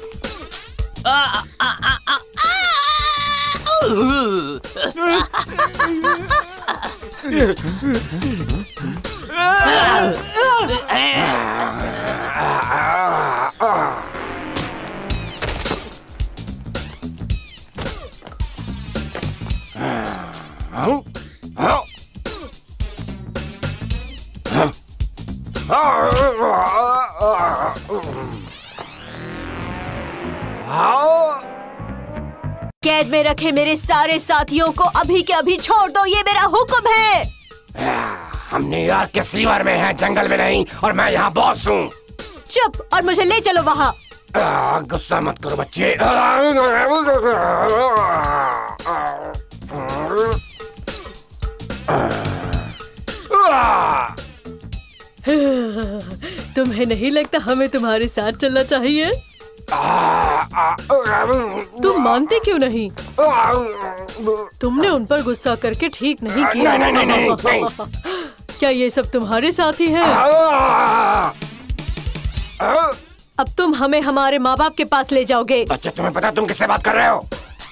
कैद में रखे मेरे सारे साथियों को अभी के अभी छोड़ दो, ये मेरा हुक्म है। हम न्यूयॉर्क के स्लीवर में हैं, जंगल में नहीं, और मैं यहाँ बॉस हूँ। चुप और मुझे ले चलो वहाँ। गुस्सा मत करो बच्चे। तुम्हें नहीं लगता हमें तुम्हारे साथ चलना चाहिए? तुम मानते क्यों नहीं? तुमने उन पर गुस्सा करके ठीक नहीं किया। नहीं, नहीं, नहीं, नहीं। क्या ये सब तुम्हारे साथी हैं? अब तुम हमें हमारे माँ बाप के पास ले जाओगे। अच्छा तुम्हें पता तुम किससे बात कर रहे हो?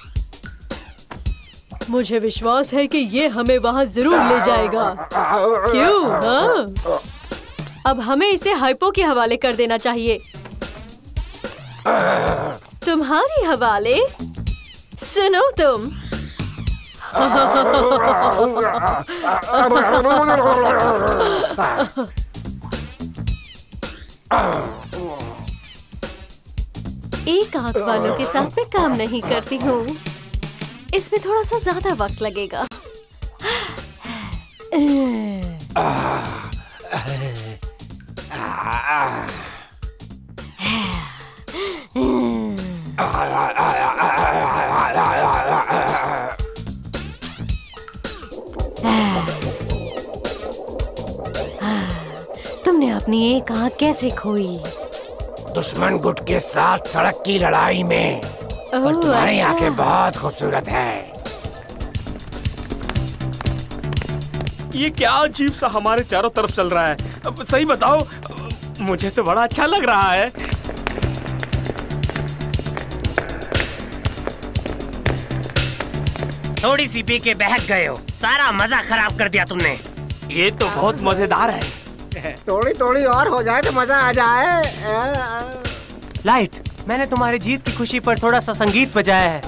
मुझे विश्वास है कि ये हमें वहाँ जरूर ले जाएगा। क्यों? हाँ? अब हमें इसे हाइपो के हवाले कर देना चाहिए। तुम्हारी हवाले? सुनो तुम। एक आंख वालों के साथ मैं काम नहीं करती हूँ, इसमें थोड़ा सा ज्यादा वक्त लगेगा। तुमने अपनी एक आंख कैसे खोई? दुश्मन गुट के साथ सड़क की लड़ाई में। और तुम्हारी अच्छा। आंखें बहुत खूबसूरत हैं। ये क्या अजीब सा हमारे चारों तरफ चल रहा है? अब सही बताओ, मुझे तो बड़ा अच्छा लग रहा है। थोड़ी सी पी के बहक गए हो, सारा मजा खराब कर दिया तुमने। ये तो बहुत मजेदार है। थोड़ी थोड़ी और हो जाए तो मजा आ जाए। लाइट, मैंने तुम्हारी जीत की खुशी पर थोड़ा सा संगीत बजाया है।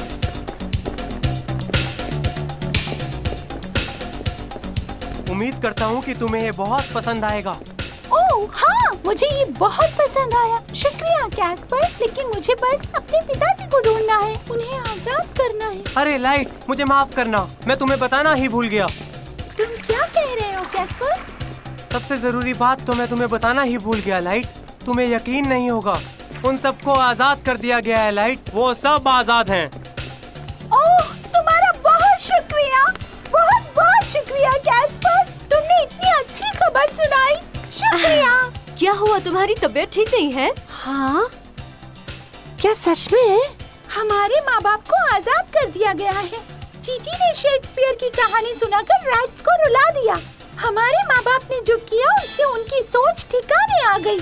उम्मीद करता हूँ कि तुम्हें ये बहुत पसंद आएगा। ओह हाँ, मुझे ये बहुत पसंद आया। शुक्रिया कैस्पर, लेकिन मुझे बस अपने पिताजी को ढूंढना है, उन्हें आजाद करना है। अरे लाइट, मुझे माफ करना, मैं तुम्हें बताना ही भूल गया। तुम क्या कह रहे हो कैस्पर? सबसे जरूरी बात तो मैं तुम्हें बताना ही भूल गया लाइट। तुम्हें यकीन नहीं होगा, उन सबको आजाद कर दिया गया है लाइट। वो सब आजाद हैं। ओह, तुम्हारा बहुत शुक्रिया, बहुत बहुत शुक्रिया कैस्पर, तुमने इतनी अच्छी खबर सुनाई। शुक्रिया। क्या हुआ, तुम्हारी तबीयत ठीक नहीं है? हाँ, क्या सच में? हमारे माँ बाप को आजाद कर दिया गया है। चीची ने शेक्सपियर की कहानी सुनाकर राइट्स को रुला दिया। हमारे माँ बाप ने जो किया उससे उनकी सोच ठिकाने आ गई।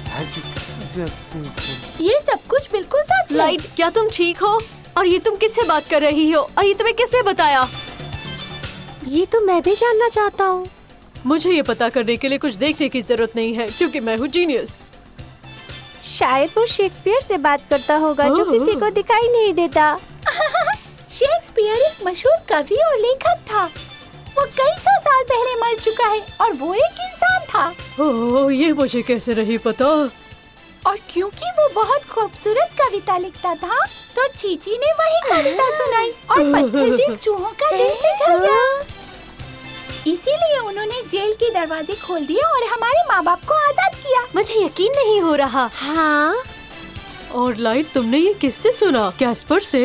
ये सब कुछ बिल्कुल सच है। लाइट, क्या तुम ठीक हो? और ये तुम किससे बात कर रही हो? और ये तुम्हें किसने बताया? ये तो मैं भी जानना चाहता हूँ। मुझे ये पता करने के लिए कुछ देखने की जरूरत नहीं है, क्योंकि मैं हूँ जीनियस। शायद वो शेक्सपियर से बात करता होगा, जो किसी को दिखाई नहीं देता। शेक्सपियर एक मशहूर कवि और लेखक था। वो कई सौ साल पहले मर चुका है और वो एक इंसान था। ओह, ये मुझे कैसे नहीं पता? और क्योंकि वो बहुत खूबसूरत कविता लिखता था, तो चीची ने वही कविता सुनाई और पत्थर दिल चूहों का दिल पिघल गया। इसीलिए उन्होंने जेल के दरवाजे खोल दिए और हमारे माँ बाप को आजाद किया। मुझे यकीन नहीं हो रहा। हाँ। और लाइट, तुमने ये किससे सुना? कैस्पर से?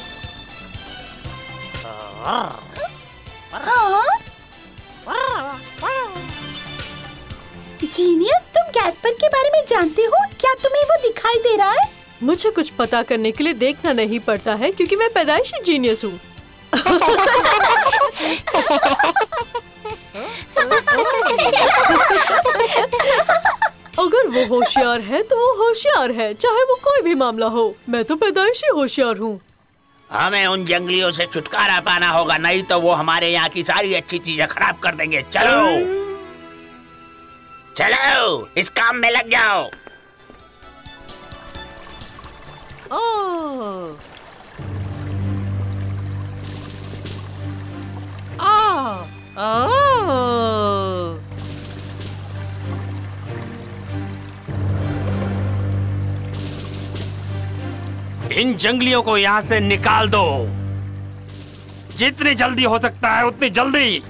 हाँ? जीनियस, तुम कैस्पर के बारे में जानते हो? क्या तुम्हें वो दिखाई दे रहा है? मुझे कुछ पता करने के लिए देखना नहीं पड़ता है क्योंकि मैं पैदाइशी जीनियस हूँ। अगर वो होशियार है तो वो होशियार है, चाहे वो कोई भी मामला हो। मैं तो पैदाइशी होशियार हूँ। हमें उन जंगलियों से छुटकारा पाना होगा, नहीं तो वो हमारे यहाँ की सारी अच्छी चीजें खराब कर देंगे। चलो चलो, इस काम में लग जाओ। ओह, ओह, ओह। इन जंगलियों को यहाँ से निकाल दो, जितनी जल्दी हो सकता है उतनी जल्दी।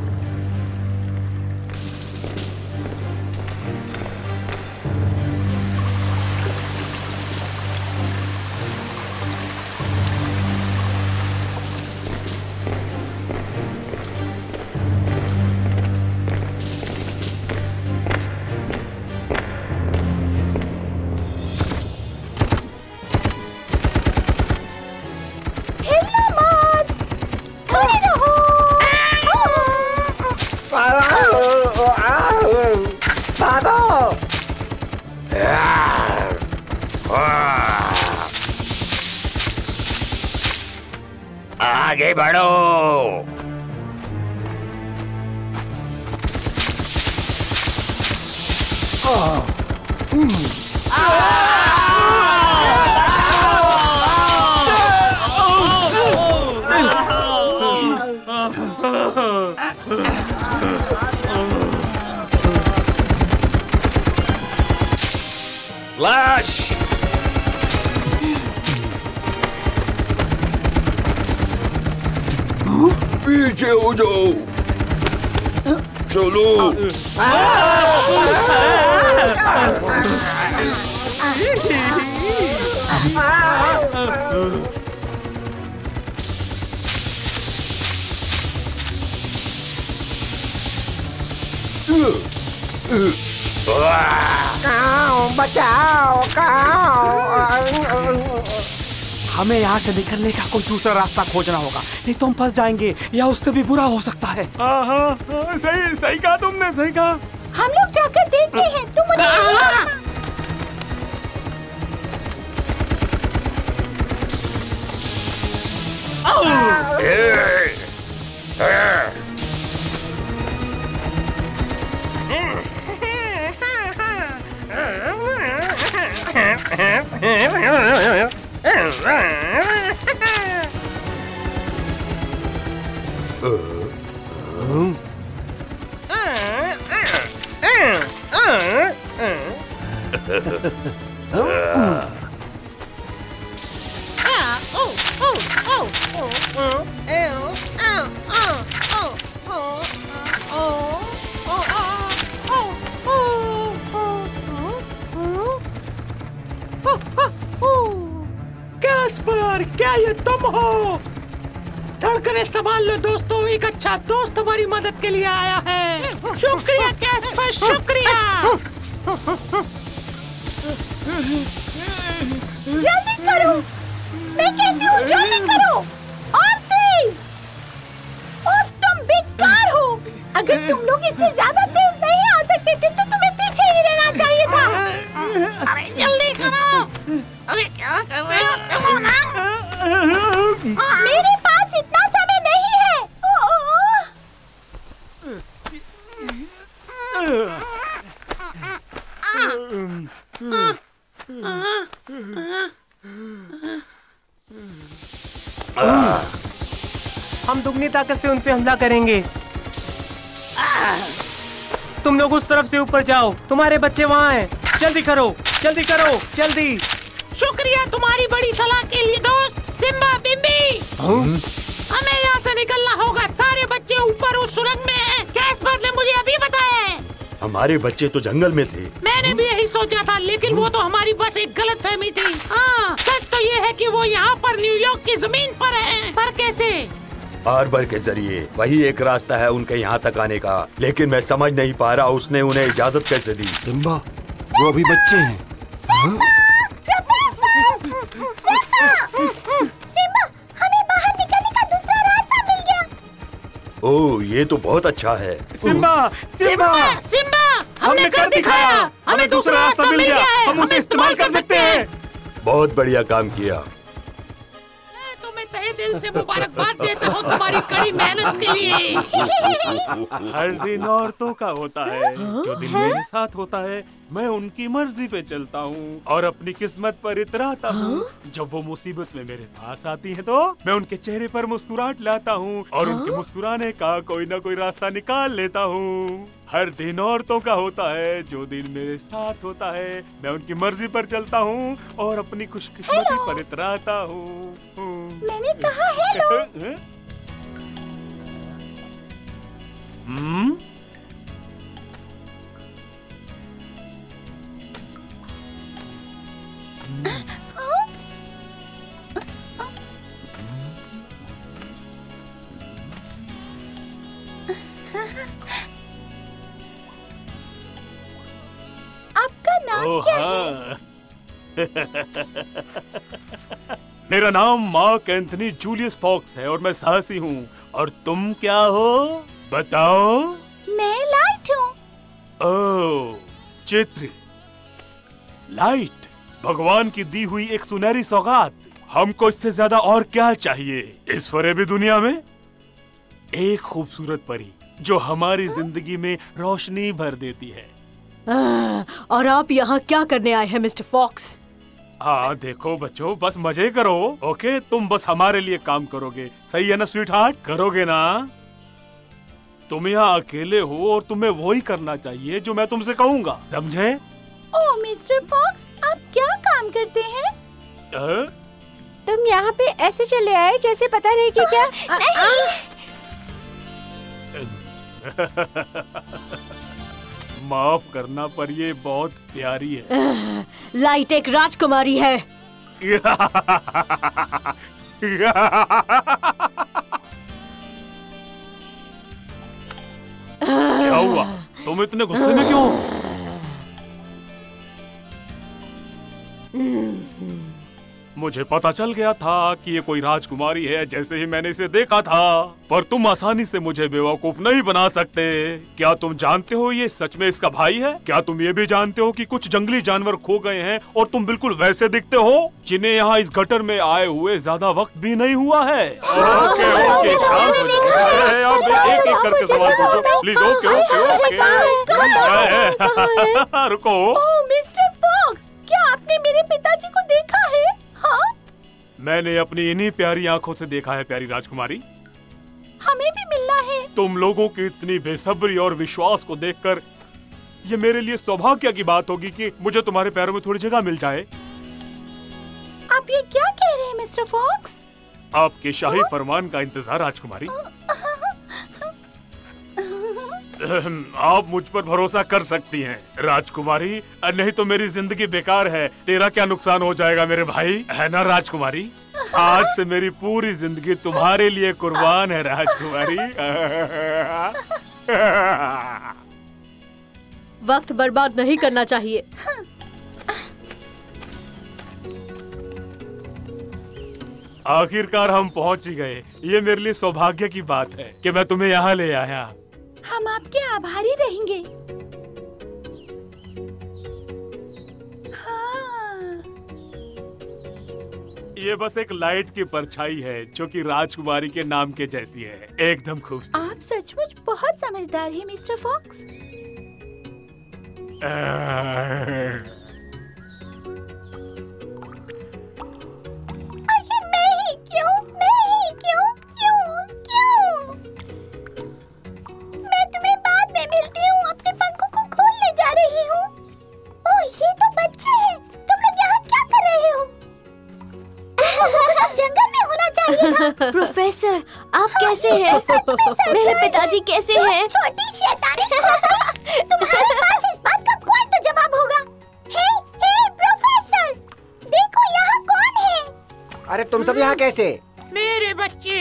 आगे बढ़ो। फ्लैश, पीछे हो जाओ। चलो। काओ, बचाओ, काओ। हमें यहाँ से निकलने का कोई दूसरा रास्ता खोजना होगा, नहीं तो हम फंस जाएंगे या उससे भी बुरा हो सकता है। हाँ हाँ हाँ, सही सही कहा तुमने, सही कहा। हम लोग जाकर देखते हैं, तुम उन्हें कैस्पर, क्या ये तुम हो? धड़कने संभाल लो दोस्तों, एक अच्छा दोस्त हमारी मदद के लिए आया है। शुक्रिया कैस्पर, शुक्रिया। जल्दी करो, मैं कहती हूँ जल्दी करो, और तेज। ओ, तुम बेकार हो। अगर तुम लोग इससे ज्यादा तेज नहीं आ सकते थे तो तुम्हें पीछे ही रहना चाहिए था। अरे जल्दी करो। अरे क्या कर रहे हो तुम? मेरे पास इतना समय नहीं है। हम दुगनी ताकत से उन पे हमला करेंगे। तुम लोग उस तरफ से ऊपर जाओ, तुम्हारे बच्चे वहाँ हैं। जल्दी करो, जल्दी करो, जल्दी। शुक्रिया तुम्हारी बड़ी सलाह के लिए दोस्त सिम्बा बिम्बी। हमें यहाँ से निकलना होगा, सारे बच्चे ऊपर उस सुरंग में हैं। कैस्पर ने मुझे अभी बताया है। हमारे बच्चे तो जंगल में थे। मैंने भी यही सोचा था, लेकिन वो तो हमारी बस एक गलतफहमी थी। हाँ, सच तो ये है कि वो यहाँ पर न्यूयॉर्क की जमीन पर हैं। पर कैसे? हार्बर के जरिए। वही एक रास्ता है उनके यहाँ तक आने का, लेकिन मैं समझ नहीं पा रहा उसने उन्हें इजाजत कैसे दी। सिम्बा, वो अभी बच्चे हैं। हाँ? ओह, ये तो बहुत अच्छा है। सिम्बा, सिम्बा, सिम्बा, हमने कर दिखाया। हमें दूसरा रास्ता मिल गया। हम उसे इस्तेमाल कर सकते हैं। बहुत बढ़िया काम किया। तहे दिल से मुबारकबाद देता हूँ तुम्हारी कड़ी मेहनत के लिए। हर दिन औरतों का होता है, जो दिन मेरे साथ होता है मैं उनकी मर्जी पे चलता हूँ और अपनी किस्मत पर इतराता हूँ। जब वो मुसीबत में मेरे पास आती हैं तो मैं उनके चेहरे पर मुस्कुराहट लाता हूँ और उनके मुस्कुराने का कोई ना कोई रास्ता निकाल लेता हूँ। हर दिन औरतों का होता है, जो दिन मेरे साथ होता है मैं उनकी मर्जी पर चलता हूँ और अपनी खुशकिस्मती पर इतराता हूँ। मैंने कहा हेलो। हम्म आपका नाम ओ, क्या हाँ। मेरा नाम मार्क एंथनी जूलियस फॉक्स है और मैं साहसी हूँ। और तुम क्या हो बताओ? मैं लाइट हूँ। ओह, चित्र, लाइट, भगवान की दी हुई एक सुनहरी सौगात। हमको इससे ज्यादा और क्या चाहिए इस फरेबी दुनिया में? एक खूबसूरत परी जो हमारी जिंदगी में रोशनी भर देती है। आ, और आप यहाँ क्या करने आए हैं मिस्टर फॉक्स? हाँ देखो बच्चों, बस मजे करो। ओके, तुम बस हमारे लिए काम करोगे, सही है ना स्वीट हार्ट? करोगे ना? तुम यहाँ अकेले हो और तुम्हें वही करना चाहिए जो मैं तुमसे कहूँगा, समझे? ओह मिस्टर फॉक्स, आप क्या काम करते हैं? आ? तुम यहाँ पे ऐसे चले आए जैसे पता नहीं कि क्या। माफ करना पर ये बहुत प्यारी है। लाइट एक राजकुमारी है। क्या हुआ? तुम इतने गुस्से में क्यों? मुझे पता चल गया था कि ये कोई राजकुमारी है जैसे ही मैंने इसे देखा था, पर तुम आसानी से मुझे बेवकूफ नहीं बना सकते। क्या तुम जानते हो ये सच में इसका भाई है? क्या तुम ये भी जानते हो कि कुछ जंगली जानवर खो गए हैं और तुम बिल्कुल वैसे दिखते हो, जिन्हें यहाँ इस गटर में आए हुए ज्यादा वक्त भी नहीं हुआ है? ओके ओके, शांत हो जाओ। अरे अब एक एक करके सवाल पूछो प्लीज। ओके ओके ओके, रुको। मिस्टर फॉक्स, क्या आपने मेरे पिताजी को देखा है? हाँ? मैंने अपनी इन्हीं प्यारी आंखों से देखा है प्यारी राजकुमारी। हमें भी मिलना है। तुम लोगों की इतनी बेसब्री और विश्वास को देखकर ये मेरे लिए सौभाग्य की बात होगी कि मुझे तुम्हारे पैरों में थोड़ी जगह मिल जाए। आप ये क्या कह रहे हैं मिस्टर फॉक्स? आपके शाही फरमान का इंतजार राजकुमारी। आप मुझ पर भरोसा कर सकती हैं राजकुमारी, नहीं तो मेरी जिंदगी बेकार है। तेरा क्या नुकसान हो जाएगा मेरे भाई, है ना राजकुमारी? आज से मेरी पूरी जिंदगी तुम्हारे लिए कुर्बान है राजकुमारी। वक्त बर्बाद नहीं करना चाहिए। आखिरकार हम पहुंच ही गए। ये मेरे लिए सौभाग्य की बात है कि मैं तुम्हें यहाँ ले आया। हम आपके आभारी रहेंगे। हाँ। ये बस एक लाइट की परछाई है जो कि राजकुमारी के नाम के जैसी है, एकदम खूबसूरत। आप सचमुच बहुत समझदार हैं मिस्टर फॉक्स। अरे मैं ही क्यों? मैं ही क्यों? क्यों? क्यों? मैं तुम्हें बाद में मिलती हूँ। अपने पंखों को खोलने जा रही हूँ। ओह, ये तो बच्चे हैं। तुम लोग यहाँ क्या कर रहे हो? जंगल में होना चाहिए था। प्रोफेसर, आप कैसे हैं? मेरे पिताजी कैसे हैं? छोटी शैतानी। तुम्हारे पास इस बात का कोई तो जवाब होगा। हे, हे, प्रोफेसर, देखो यहाँ कौन है? अरे तुम सब यहाँ कैसे? मेरे बच्चे।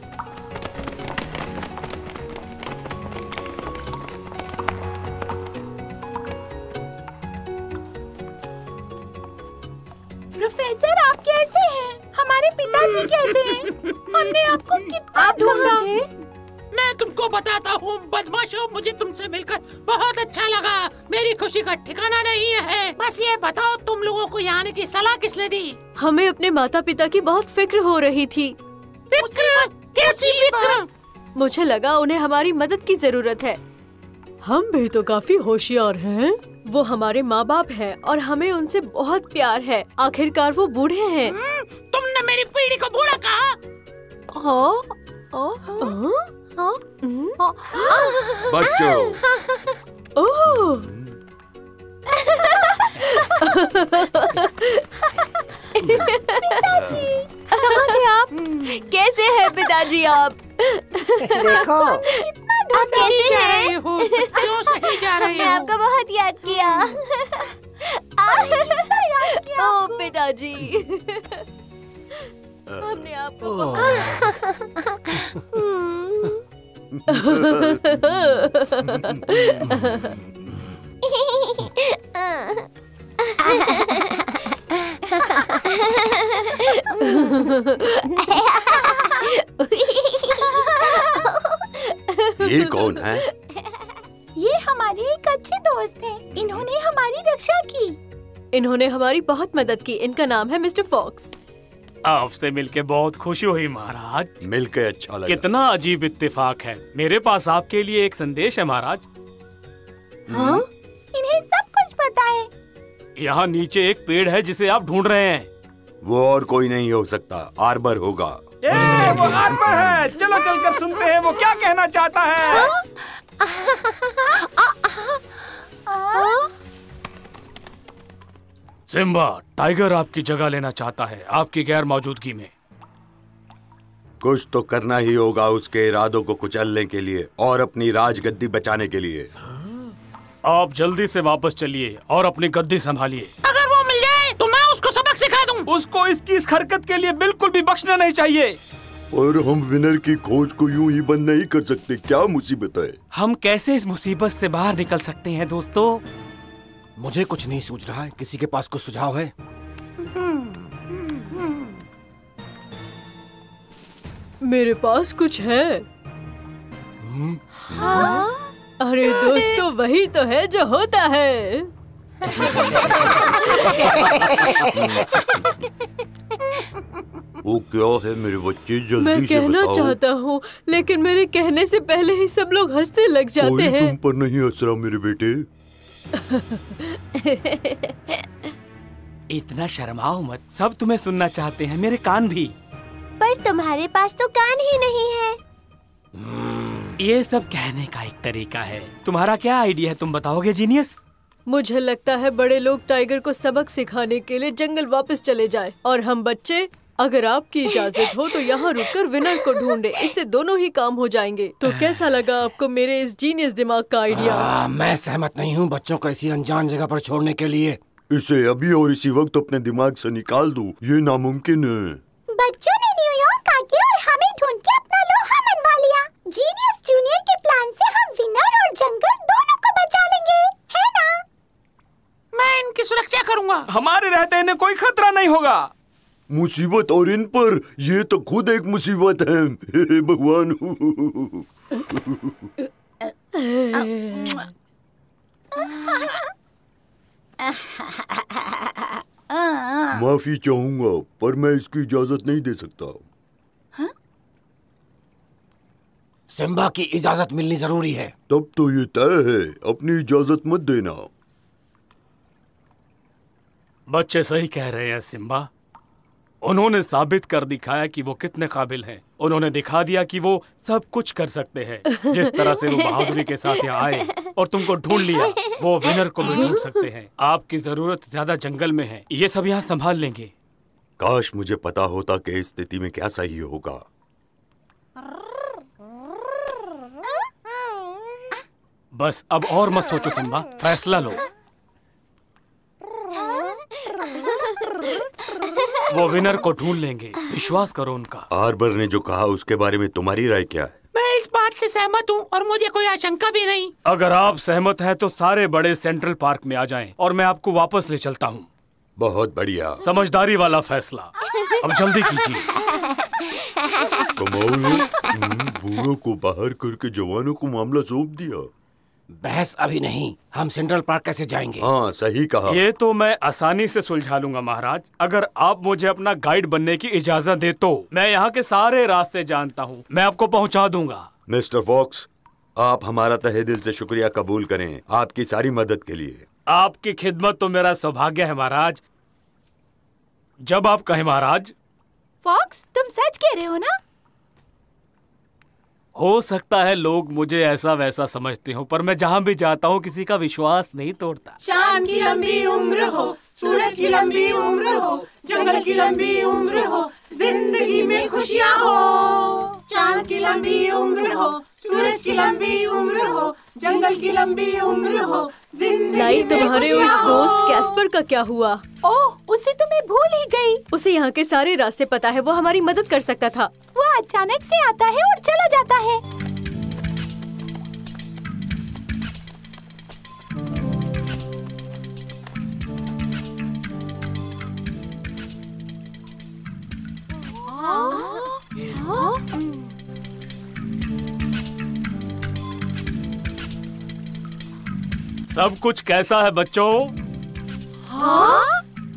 प्रोफेसर, आप कैसे हैं? हमारे पिताजी कैसे हैं? हमने आपको कितना ढूंढा। मैं तुमको तुमको बताता हूँ बदमाशों, मुझे तुमसे मिलकर बहुत अच्छा लगा। मेरी खुशी का ठिकाना नहीं है। बस ये बताओ तुम लोगों को यहाँ आने की सलाह किसने दी? हमें अपने माता पिता की बहुत फिक्र हो रही थी। फिक्र? कैसी फिक्र? मुझे लगा उन्हें हमारी मदद की जरूरत है। हम भी तो काफी होशियार हैं। वो हमारे माँ बाप हैं और हमें उनसे बहुत प्यार है। आखिरकार वो बूढ़े हैं। तुमने मेरी पीढ़ी को बूढ़ा कहा? बच्चों, ओह, पिताजी, कहाँ थे आप? कैसे हैं पिताजी आप? देखो, आप कैसे हैं? क्यों सही जा रही मैं आपका बहुत याद किया। ओ पिताजी, हमने आपको ये कौन है? ये हमारे एक अच्छे दोस्त हैं। इन्होंने हमारी रक्षा की। इन्होंने हमारी बहुत मदद की। इनका नाम है मिस्टर फॉक्स। आपसे मिलके बहुत खुशी हुई महाराज। मिलके अच्छा लगा। कितना अजीब इत्तेफाक है। मेरे पास आपके लिए एक संदेश है महाराज। हाँ? इन्हें सब कुछ पता है। यहाँ नीचे एक पेड़ है जिसे आप ढूंढ रहे हैं। वो और कोई नहीं हो सकता, आर्बर होगा। ए, वो आर्बर है। चलो चलकर सुनते हैं वो क्या कहना चाहता है। सिम्बा, टाइगर आपकी जगह लेना चाहता है आपकी गैर मौजूदगी में। कुछ तो करना ही होगा उसके इरादों को कुचलने के लिए और अपनी राजगद्दी बचाने के लिए। आप जल्दी से वापस चलिए और अपनी गद्दी संभालिए। अगर वो मिल जाए तो मैं उसको सबक सिखा दूं। उसको इसकी इस हरकत के लिए बिल्कुल भी बख्शना नहीं चाहिए। और हम विनर की खोज को यूं ही बंद नहीं कर सकते। क्या मुसीबत है? हम कैसे इस मुसीबत से बाहर निकल सकते हैं दोस्तों? मुझे कुछ नहीं सूझ रहा है। किसी के पास कुछ सुझाव है? मेरे पास कुछ है। हाँ? अरे दोस्तों, वही तो है जो होता है। वो क्या है मेरे बच्चे? जल्दी मैं से कहना बताओ। चाहता हूँ, लेकिन मेरे कहने से पहले ही सब लोग हंसने लग जाते कोई हैं। तुम पर नहीं हंस रहा मेरे बेटे। इतना शर्माओ मत, सब तुम्हें सुनना चाहते हैं, मेरे कान भी। पर तुम्हारे पास तो कान ही नहीं है। ये सब कहने का एक तरीका है। तुम्हारा क्या आइडिया है, तुम बताओगे जीनियस? मुझे लगता है बड़े लोग टाइगर को सबक सिखाने के लिए जंगल वापस चले जाएं और हम बच्चे, अगर आपकी इजाजत हो तो यहाँ रुककर विनर को ढूंढे। इससे दोनों ही काम हो जाएंगे। तो कैसा लगा आपको मेरे इस जीनियस दिमाग का आइडिया? आ, मैं सहमत नहीं हूँ बच्चों को ऐसी अनजान जगह पर छोड़ने के लिए। इसे अभी और इसी वक्त अपने दिमाग से निकाल दो। ये नामुमकिन है। बच्चों ने न्यूयॉर्क आके और हमें ढूंढ के अपना लोहा मनवा लिया। जीनियस जूनियर के प्लान से हम विनर और जंगल दोनों को बचा लेंगे, है ना? मैं इनकी सुरक्षा करूंगा। हमारे रहते इन्हें कोई खतरा नहीं होगा। मुसीबत और इन पर, ये तो खुद एक मुसीबत है। हे भगवान। माफी चाहूंगा, पर मैं इसकी इजाजत नहीं दे सकता। हाँ? सिम्बा की इजाजत मिलनी जरूरी है। तब तो ये तय है, अपनी इजाजत मत देना। बच्चे सही कह रहे हैं सिम्बा। उन्होंने साबित कर दिखाया कि वो कितने काबिल हैं। उन्होंने दिखा दिया कि वो सब कुछ कर सकते हैं। जिस तरह से वो बहादुरी के साथ यहाँ आए और तुमको ढूंढ लिया, वो विनर को भी ढूंढ सकते हैं। आपकी जरूरत ज्यादा जंगल में है, ये सब यहाँ संभाल लेंगे। काश मुझे पता होता कि इस स्थिति में क्या सही होगा। बस अब और मत सोचो सिम्बा, फैसला लो। वो विनर को ढूंढ लेंगे, विश्वास करो उनका। आर्बर ने जो कहा उसके बारे में तुम्हारी राय क्या है? मैं इस बात से सहमत हूँ और मुझे कोई आशंका भी नहीं। अगर आप सहमत हैं तो सारे बड़े सेंट्रल पार्क में आ जाएं और मैं आपको वापस ले चलता हूँ। बहुत बढ़िया। समझदारी वाला फैसला। अब जल्दी कीजिए। कमाल है, बूढ़ों को बाहर करके जवानों को मामला सौंप दिया। बहस अभी नहीं, हम सेंट्रल पार्क कैसे जाएंगे? हाँ सही कहा। ये तो मैं आसानी से सुलझा लूंगा महाराज, अगर आप मुझे अपना गाइड बनने की इजाजत दे तो। मैं यहाँ के सारे रास्ते जानता हूँ, मैं आपको पहुँचा दूंगा। मिस्टर फॉक्स, आप हमारा तहे दिल से शुक्रिया कबूल करें आपकी सारी मदद के लिए। आपकी खिदमत तो मेरा सौभाग्य है महाराज, जब आप कहें महाराज। फॉक्स, तुम सच कह रहे हो ना? हो सकता है लोग मुझे ऐसा वैसा समझते हो, पर मैं जहाँ भी जाता हूँ किसी का विश्वास नहीं तोड़ता। चांद की लंबी उम्र हो, सूरज की लंबी उम्र हो, जंगल की लंबी उम्र हो, जिंदगी में खुशियाँ हो। चांद की लंबी उम्र हो, सूरज की लंबी उम्र हो, जंगल की लंबी उम्र हो, जिंदगी लाइट, में तुम्हारे उस खुशियाँ दोस्त हो। कैस्पर का क्या हुआ? ओह, उसे तो मैं भूल ही गई। उसे यहाँ के सारे रास्ते पता है, वो हमारी मदद कर सकता था। वो अचानक से आता है और चला जाता है। सब कुछ कैसा है बच्चों? हाँ?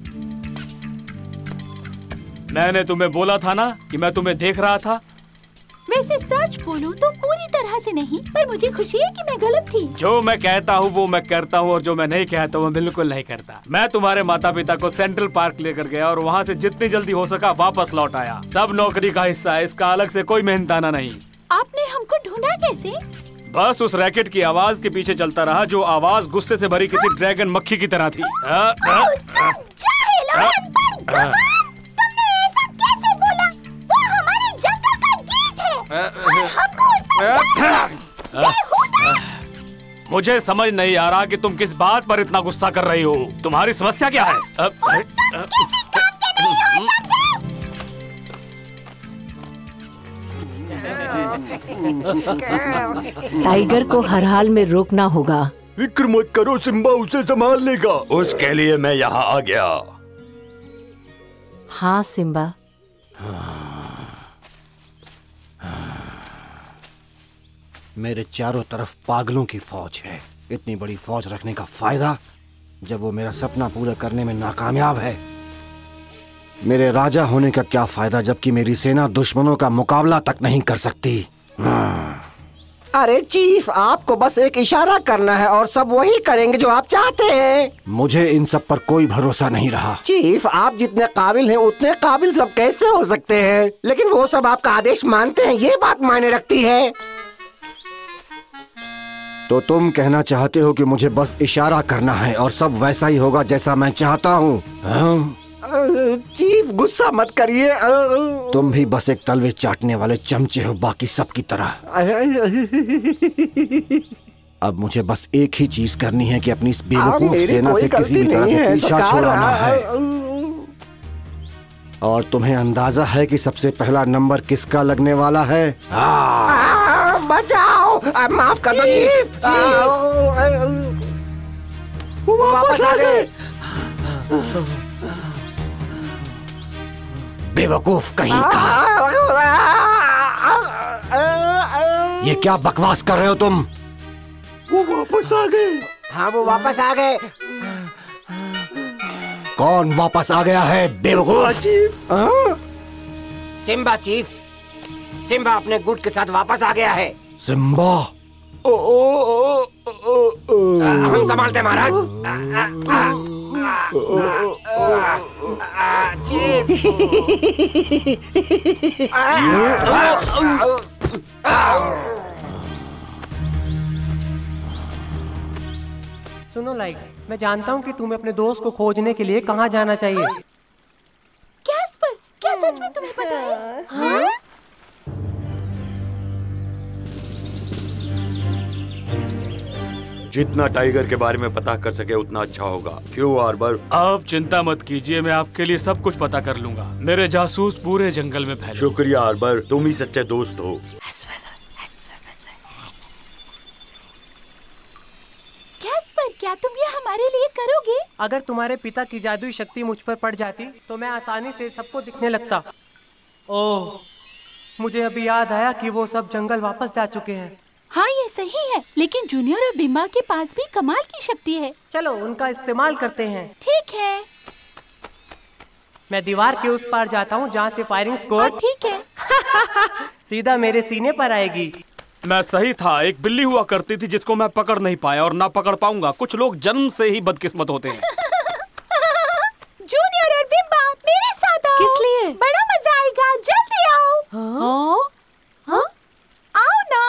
मैंने तुम्हें बोला था ना कि मैं तुम्हें देख रहा था। वैसे सच बोलूं तो पूरी तरह से नहीं, पर मुझे खुशी है कि मैं गलत थी। जो मैं कहता हूँ वो मैं करता हूँ, और जो मैं नहीं कहता वो बिल्कुल नहीं करता। मैं तुम्हारे माता पिता को सेंट्रल पार्क लेकर गया और वहाँ से जितनी जल्दी हो सका वापस लौट आया। सब नौकरी का हिस्सा है, इसका अलग से कोई मेहनताना नहीं। आपने हमको ढूंढा कैसे? बस उस रैकेट की आवाज के पीछे चलता रहा, जो आवाज गुस्से से भरी किसी ड्रैगन मक्खी की तरह थी। आ, आ, आ, आ, आ, आ, मुझे समझ नहीं आ रहा कि तुम किस बात पर इतना गुस्सा कर रही हो। तुम्हारी समस्या क्या है? टाइगर को हर हाल में रोकना होगा। फिक्र मत करो सिम्बा, उसे संभाल लेगा। उसके लिए मैं यहाँ आ गया। हाँ सिम्बा। मेरे चारों तरफ पागलों की फौज है। इतनी बड़ी फौज रखने का फायदा जब वो मेरा सपना पूरा करने में नाकामयाब है। मेरे राजा होने का क्या फायदा जबकि मेरी सेना दुश्मनों का मुकाबला तक नहीं कर सकती। अरे चीफ, आपको बस एक इशारा करना है और सब वही करेंगे जो आप चाहते हैं। मुझे इन सब पर कोई भरोसा नहीं रहा। चीफ, आप जितने काबिल हैं उतने काबिल सब कैसे हो सकते हैं? लेकिन वो सब आपका आदेश मानते हैं, ये बात मायने रखती है। तो तुम कहना चाहते हो कि मुझे बस इशारा करना है और सब वैसा ही होगा जैसा मैं चाहता हूँ? चीफ, गुस्सा मत करिए। तुम भी बस एक तलवे चाटने वाले चमचे हो बाकी सब की तरह। अब मुझे बस एक ही चीज करनी है कि अपनी इस बेवकूफ सेना से किसी भी तरह से पीछा छुड़ाना है। और तुम्हें अंदाजा है कि सबसे पहला नंबर किसका लगने वाला है? बचाओ, माफ कर दो चीफ। वो वापस आ गए। बेवकूफ कहीं का। ये क्या बकवास कर रहे हो तुम? वो वापस आ गए। हाँ वो वापस आ गए। कौन वापस आ गया है बेवकूफ? चीफ। सिम्बा चीफ, सिम्बा अपने गुट के साथ वापस आ गया है। सिम्बा? ओ, ओ, ओ, ओ, ओ, हम संभालते महाराज। चीफ। सुनो लाइट, मैं जानता हूँ कि तुम्हें अपने दोस्त को खोजने के लिए कहाँ जाना चाहिए। कैस्पर, क्या सच में तुम्हें पता है? हाँ? जितना टाइगर के बारे में पता कर सके उतना अच्छा होगा। क्यों आर्बर? आप चिंता मत कीजिए, मैं आपके लिए सब कुछ पता कर लूंगा। मेरे जासूस पूरे जंगल में फैले। शुक्रिया आर्बर, तुम ही सच्चे दोस्त हो। कैस्पर, क्या तुम ये हमारे लिए करोगे? अगर तुम्हारे पिता की जादुई शक्ति मुझ पर पड़ जाती तो मैं आसानी से सबको दिखने लगता। ओह, मुझे अभी याद आया कि वो सब जंगल वापस जा चुके हैं। हाँ ये सही है, लेकिन जूनियर और बिम्बा के पास भी कमाल की शक्ति है। चलो उनका इस्तेमाल करते हैं। ठीक है। मैं दीवार के उस पार जाता हूँ जहाँ से फायरिंग स्क्वाड ठीक है सीधा मेरे सीने पर आएगी। मैं सही था, एक बिल्ली हुआ करती थी जिसको मैं पकड़ नहीं पाया और ना पकड़ पाऊंगा। कुछ लोग जन्म से ही बदकिस्मत होते हैं। जूनियर और बिम्बा मेरे साथ आओ। किस लिए? बड़ा मजा आएगा, जल्दी आओ। हाँ? हाँ? आओ ना।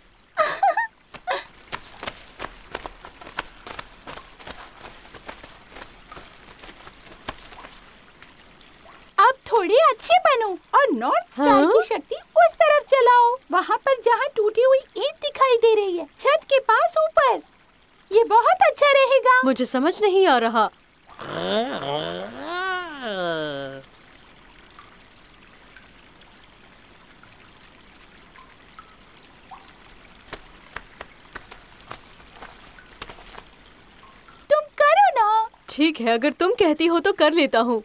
अब थोड़ी अच्छे बनो और नॉर्थ स्टार हाँ? की शक्ति उस तरफ चलाओ, वहाँ पर जहाँ टूटी हुई ईंट दिखाई दे रही है, छत के पास ऊपर। ये बहुत अच्छा रहेगा। मुझे समझ नहीं आ रहा। तुम करो ना। ठीक है, अगर तुम कहती हो तो कर लेता हूँ।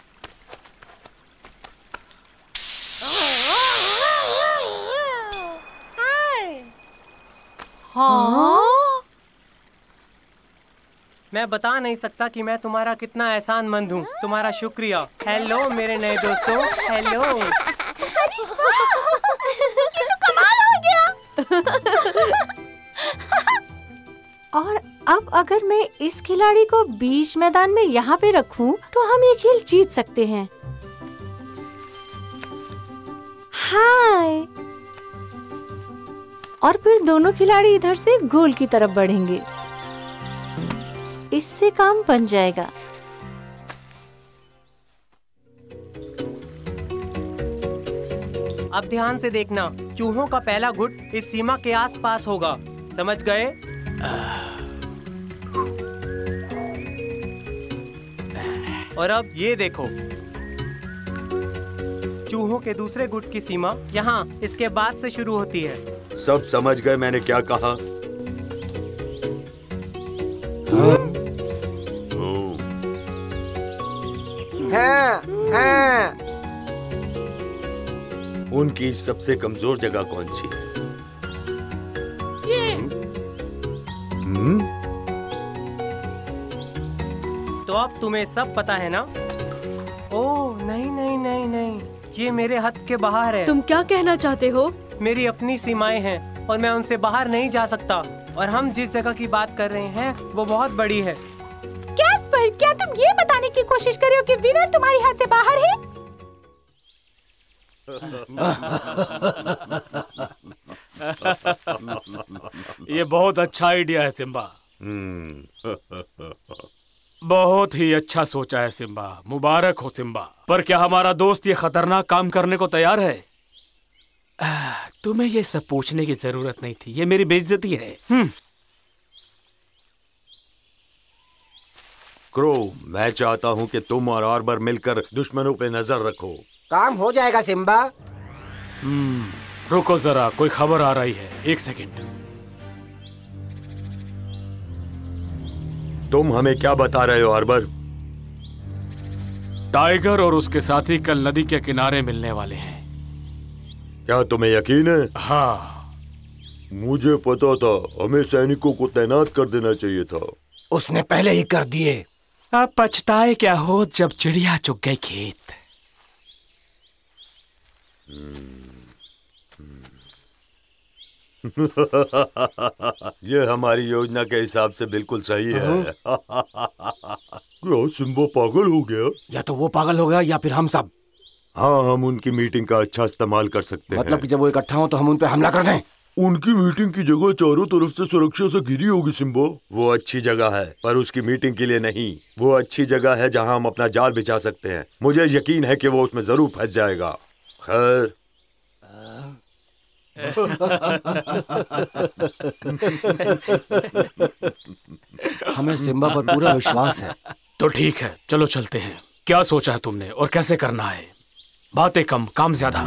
हाँ? मैं बता नहीं सकता कि मैं तुम्हारा कितना एहसानमंद हूँ। तुम्हारा शुक्रिया। हेलो मेरे नए दोस्तों। हेलो। ये तो कमाल हो गया। और अब अगर मैं इस खिलाड़ी को बीच मैदान में यहाँ पे रखूं, तो हम ये खेल जीत सकते हैं। हाय। और फिर दोनों खिलाड़ी इधर से गोल की तरफ बढ़ेंगे। इससे काम बन जाएगा। अब ध्यान से देखना, चूहों का पहला गुट इस सीमा के आसपास होगा। समझ गए? और अब ये देखो, चूहों के दूसरे गुट की सीमा यहाँ इसके बाद से शुरू होती है। सब समझ गए मैंने क्या कहा? हाँ, हाँ। उनकी सबसे कमजोर जगह कौन सी है? ये। हम्म? तो अब तुम्हें सब पता है ना? ओह नहीं नहीं नहीं नहीं, ये मेरे हद के बाहर है। तुम क्या कहना चाहते हो? मेरी अपनी सीमाएं हैं और मैं उनसे बाहर नहीं जा सकता। और हम जिस जगह की बात कर रहे हैं वो बहुत बड़ी है। कैस्पर, क्या तुम ये बताने की कोशिश कर रहे हो कि विनर तुम्हारी हाथ से बाहर है? ये बहुत अच्छा आइडिया है सिम्बा। बहुत ही अच्छा सोचा है सिम्बा। मुबारक हो सिम्बा। पर क्या हमारा दोस्त ये खतरनाक काम करने को तैयार है? तुम्हें ये सब पूछने की जरूरत नहीं थी। ये मेरी बेइज्जती है। क्रो, मैं चाहता हूँ कि तुम और आर्बर मिलकर दुश्मनों पे नजर रखो। काम हो जाएगा सिम्बा। हम्म, रुको जरा, कोई खबर आ रही है। एक सेकंड। तुम हमें क्या बता रहे हो आर्बर? टाइगर और उसके साथी कल नदी के किनारे मिलने वाले हैं। क्या तुम्हें यकीन है? हाँ। मुझे पता था, हमें सैनिकों को तैनात कर देना चाहिए था। उसने पहले ही कर दिए। अब पछताए क्या हो जब चिड़िया चुग गई खेत। ये हमारी योजना के हिसाब से बिल्कुल सही है। क्या सिम्बा पागल हो गया? या तो वो पागल हो गया या फिर हम सब। हाँ, हम उनकी मीटिंग का अच्छा इस्तेमाल कर सकते हैं। मतलब कि जब वो इकट्ठा हो तो हम उन पे हमला कर दें। उनकी मीटिंग की जगह चारों तरफ से सुरक्षा से घिरी होगी सिम्बा। वो अच्छी जगह है, पर उसकी मीटिंग के लिए नहीं। वो अच्छी जगह है जहां हम अपना जाल बिछा सकते हैं। मुझे यकीन है कि वो उसमें जरूर फंस जाएगा। खैर हमें सिम्बा पर पूरा विश्वास है। तो ठीक है, चलो चलते हैं। क्या सोचा है तुमने और कैसे करना है? बातें कम, काम ज्यादा।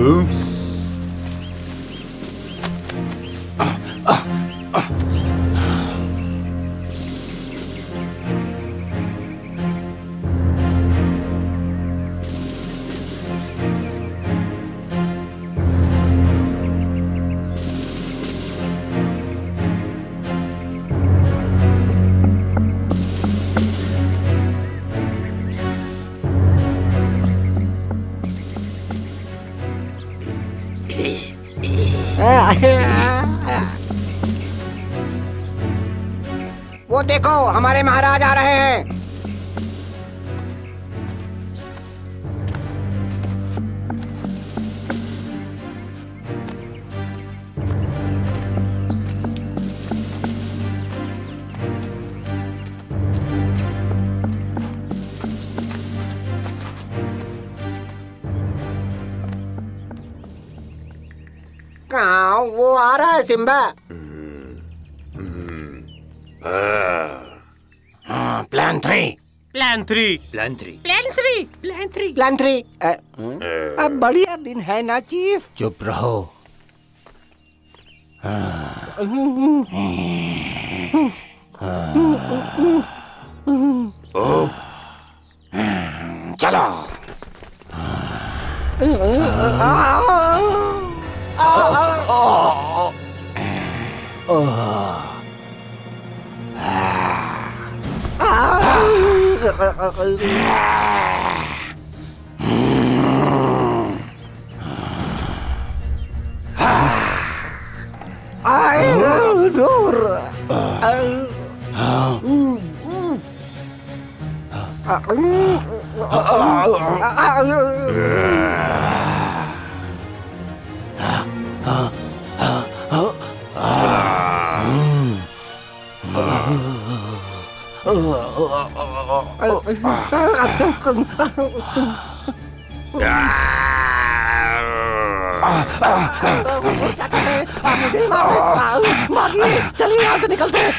वो देखो हमारे महाराज आ रहे हैं। कहाँ वो आ रहा है सिम्बा? हाँ, plan three plan three plan three plan three plan three plan three अब बढ़िया दिन है ना चीफ? चुप रहो। चलो। आए हुजूर। चलिए यहाँ से निकलते हैं।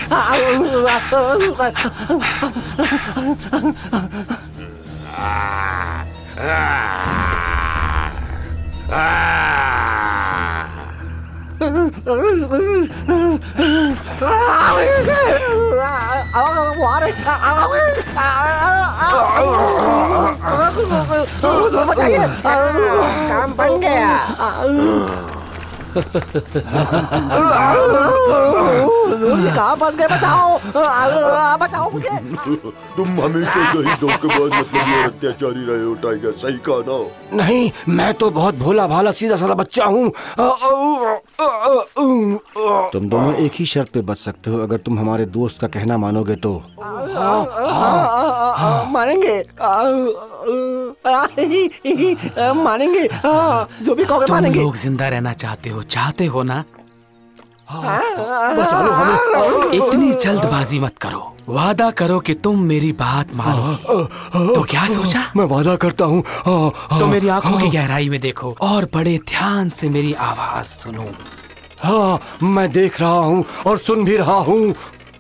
बताइए काम बन गया। कहाँ फंस गए? बचाओ बचाओ मुझे। तुम हमेशा शहीदों के बाद मतलब ये अत्याचारी रहे हो टाइगर, सही कहा ना? नहीं, मैं तो बहुत भोला भाला सीधा साधा बच्चा हूँ। तुम दोनों एक ही शर्त पे बच सकते हो, अगर तुम हमारे दोस्त का कहना मानोगे तो। मानेंगे मानेंगे, जो भी कहोगे मानेंगे। तुम लोग जिंदा रहना चाहते हो, चाहते हो ना? बचा लो हमें। इतनी जल्दबाजी मत करो, वादा करो कि तुम मेरी बात मानो। तो क्या सोचा? मैं वादा करता हूँ। तो मेरी आंखों की गहराई में देखो और बड़े ध्यान से मेरी आवाज सुनो। हाँ, मैं देख रहा हूँ और सुन भी रहा हूँ।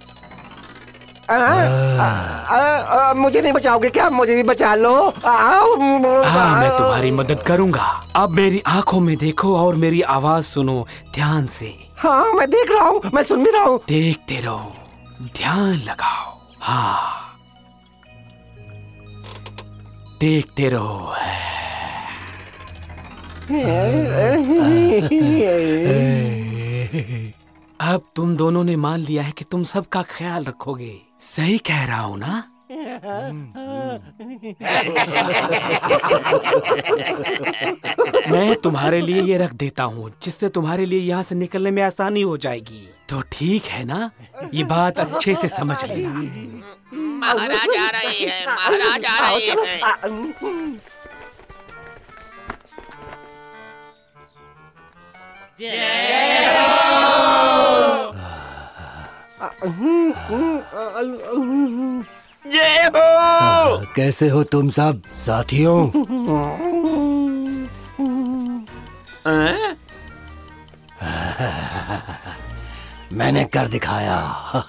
मुझे नहीं बचाओगे क्या? मुझे भी बचा लो। हाँ, मैं तुम्हारी मदद करूंगा। अब मेरी आंखों में देखो और मेरी आवाज सुनो ध्यान से। हाँ, मैं देख रहा हूँ, मैं सुन भी रहा हूँ। देखते रहो, ध्यान लगाओ। हाँ, देखते रहो। अब तुम दोनों ने मान लिया है कि तुम सबका ख्याल रखोगे। सही कह रहा हूँ ना? मैं तुम्हारे लिए ये रख देता हूँ, जिससे तुम्हारे लिए यहाँ से निकलने में आसानी हो जाएगी। तो ठीक है ना? ये बात अच्छे से समझ लेना। महाराज आ रहे हैं, महाराज आ रहे हैं। जय हो। कैसे हो तुम सब साथियों? मैंने कर दिखाया।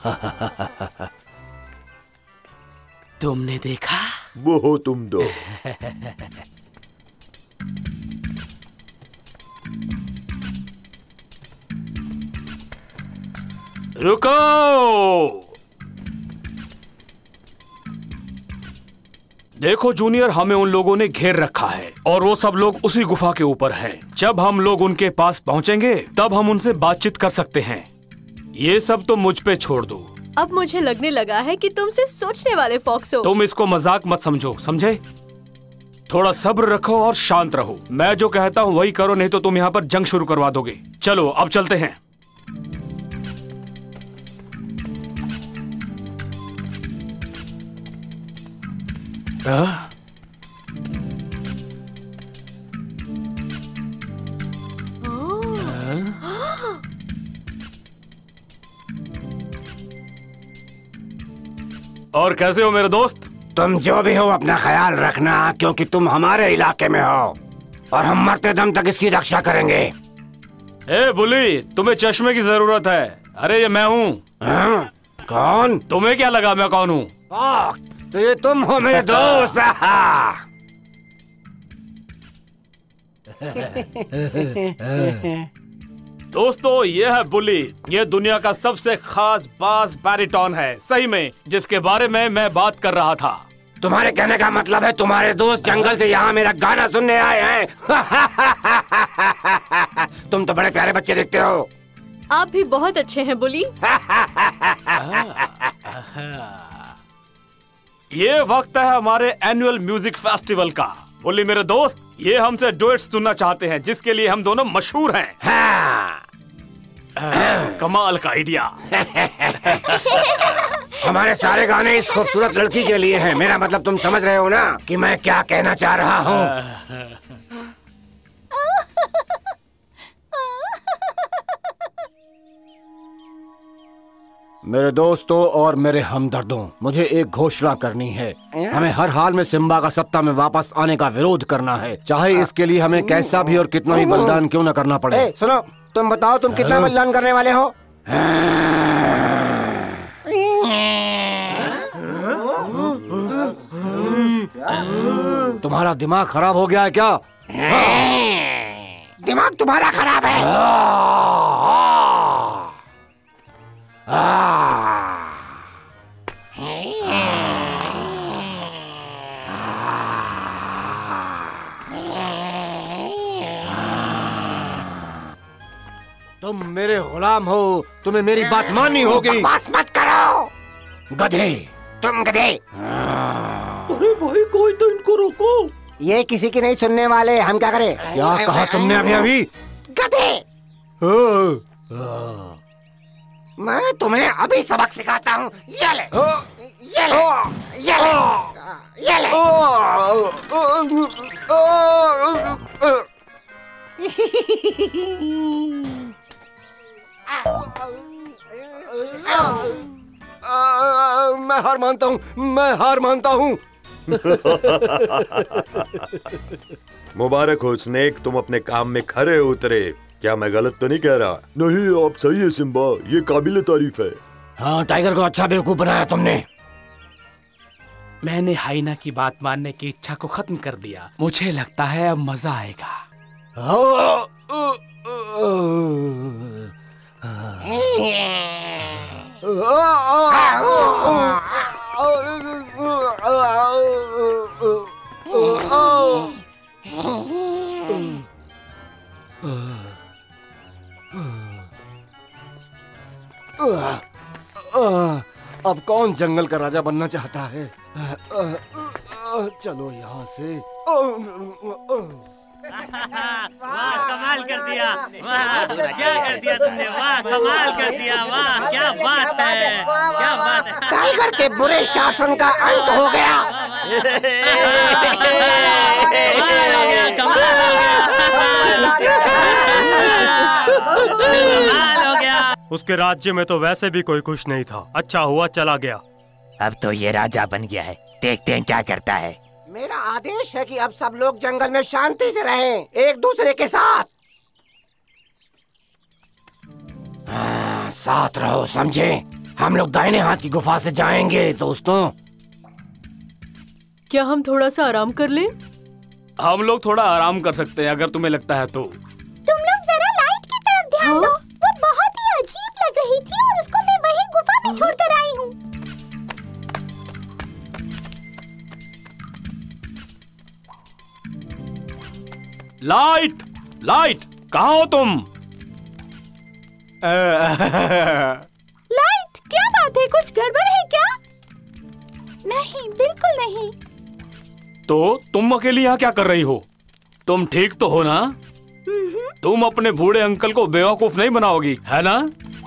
तुमने देखा? वो हो तुम दो। रुको। देखो जूनियर, हमें उन लोगों ने घेर रखा है और वो सब लोग उसी गुफा के ऊपर हैं। जब हम लोग उनके पास पहुंचेंगे तब हम उनसे बातचीत कर सकते हैं। ये सब तो मुझ पे छोड़ दो। अब मुझे लगने लगा है कि तुम सिर्फ सोचने वाले फॉक्स हो। तुम इसको मजाक मत समझो, समझे? थोड़ा सब्र रखो और शांत रहो। मैं जो कहता हूँ वही करो, नहीं तो तुम यहाँ पर जंग शुरू करवा दोगे। चलो अब चलते हैं। आ? और कैसे हो मेरे दोस्त? तुम जो भी हो अपना ख्याल रखना, क्योंकि तुम हमारे इलाके में हो और हम मरते दम तक इसकी रक्षा करेंगे। ए बुली, तुम्हें चश्मे की जरूरत है। अरे ये मैं हूँ। कौन? तुम्हें क्या लगा मैं कौन हूँ? तो ये तुम हो मेरे दोस्त। दोस्तों ये है बुली। ये दुनिया का सबसे खास बास बैरिटोन है, सही में, जिसके बारे में मैं बात कर रहा था। तुम्हारे कहने का मतलब है तुम्हारे दोस्त जंगल से यहाँ मेरा गाना सुनने आए हैं। तुम तो बड़े प्यारे बच्चे दिखते हो। आप भी बहुत अच्छे हैं बुली। ये वक्त है हमारे एनुअल म्यूजिक फेस्टिवल का। बुली मेरे दोस्त, ये हमसे डुएट्स सुनना चाहते हैं, जिसके लिए हम दोनों मशहूर हैं। हाँ। कमाल का आइडिया। हमारे सारे गाने इस खूबसूरत लड़की के लिए हैं। मेरा मतलब तुम समझ रहे हो ना कि मैं क्या कहना चाह रहा हूँ। मेरे दोस्तों और मेरे हमदर्दों, मुझे एक घोषणा करनी है। हमें हर हाल में सिम्बा का सत्ता में वापस आने का विरोध करना है, चाहे इसके लिए हमें कैसा भी और कितना भी बलिदान क्यों न करना पड़े। ए, सुनो, तुम बताओ तुम कितना बलिदान करने वाले हो? तुम्हारा दिमाग खराब हो गया है क्या? दिमाग तुम्हारा खराब है। तुम मेरे गुलाम हो, तुम्हें मेरी बात माननी होगी। बकवास मत करो गधे, तुम गधे। अरे भाई कोई तो इनको रोको। ये किसी की नहीं सुनने वाले, हम क्या करें? क्या कहा तुमने अभी अभी? गधे। मैं तुम्हें अभी सबक सिखाता हूँ। ये ले, ये ले, ये ले, ये ले। मैं हार मानता हूँ, मैं हार मानता हूँ। मुबारक हो स्नेक, तुम अपने काम में खरे उतरे। क्या मैं गलत तो नहीं कह रहा? नहीं, आप सही है सिम्बा, ये काबिले तारीफ है। हाँ, टाइगर को अच्छा बेवकूफ बनाया तुमने। मैंने हाइना की बात मानने की इच्छा को खत्म कर दिया। मुझे लगता है अब मजा आएगा। अब कौन जंगल का राजा बनना चाहता है? चलो यहाँ से। वाह कमाल कर दिया, वाह क्या कर दिया तुमने, वाह कमाल कर दिया, वाह क्या बात है, क्या बात है। टाइगर के बुरे शासन का अंत हो गया। कमाल हो गया, कमाल हो गया। उसके राज्य में तो वैसे भी कोई खुश नहीं था। अच्छा हुआ चला गया। अब तो ये राजा बन गया है, देखते हैं क्या करता है। मेरा आदेश है कि अब सब लोग जंगल में शांति से रहें, एक दूसरे के साथ। हाँ, साथ रहो, समझे? हम लोग दाहिने हाथ की गुफा से जाएंगे दोस्तों। क्या हम थोड़ा सा आराम कर लें? हम लोग थोड़ा आराम कर सकते हैं अगर तुम्हें लगता है तो। तुम लोग जरा लाइट की तरफ ध्यान दो। वो बहुत ही अजीब लग रही थी और उसको मेरा में छोड़कर आई हूँ। लाइट, लाइट, कहाँ हो तुम? लाइट, क्या बात है? कुछ गड़बड़ है क्या? नहीं, बिल्कुल नहीं। तो तुम अकेली यहाँ क्या कर रही हो? तुम ठीक तो हो ना? तुम अपने बूढ़े अंकल को बेवकूफ नहीं बनाओगी, है ना?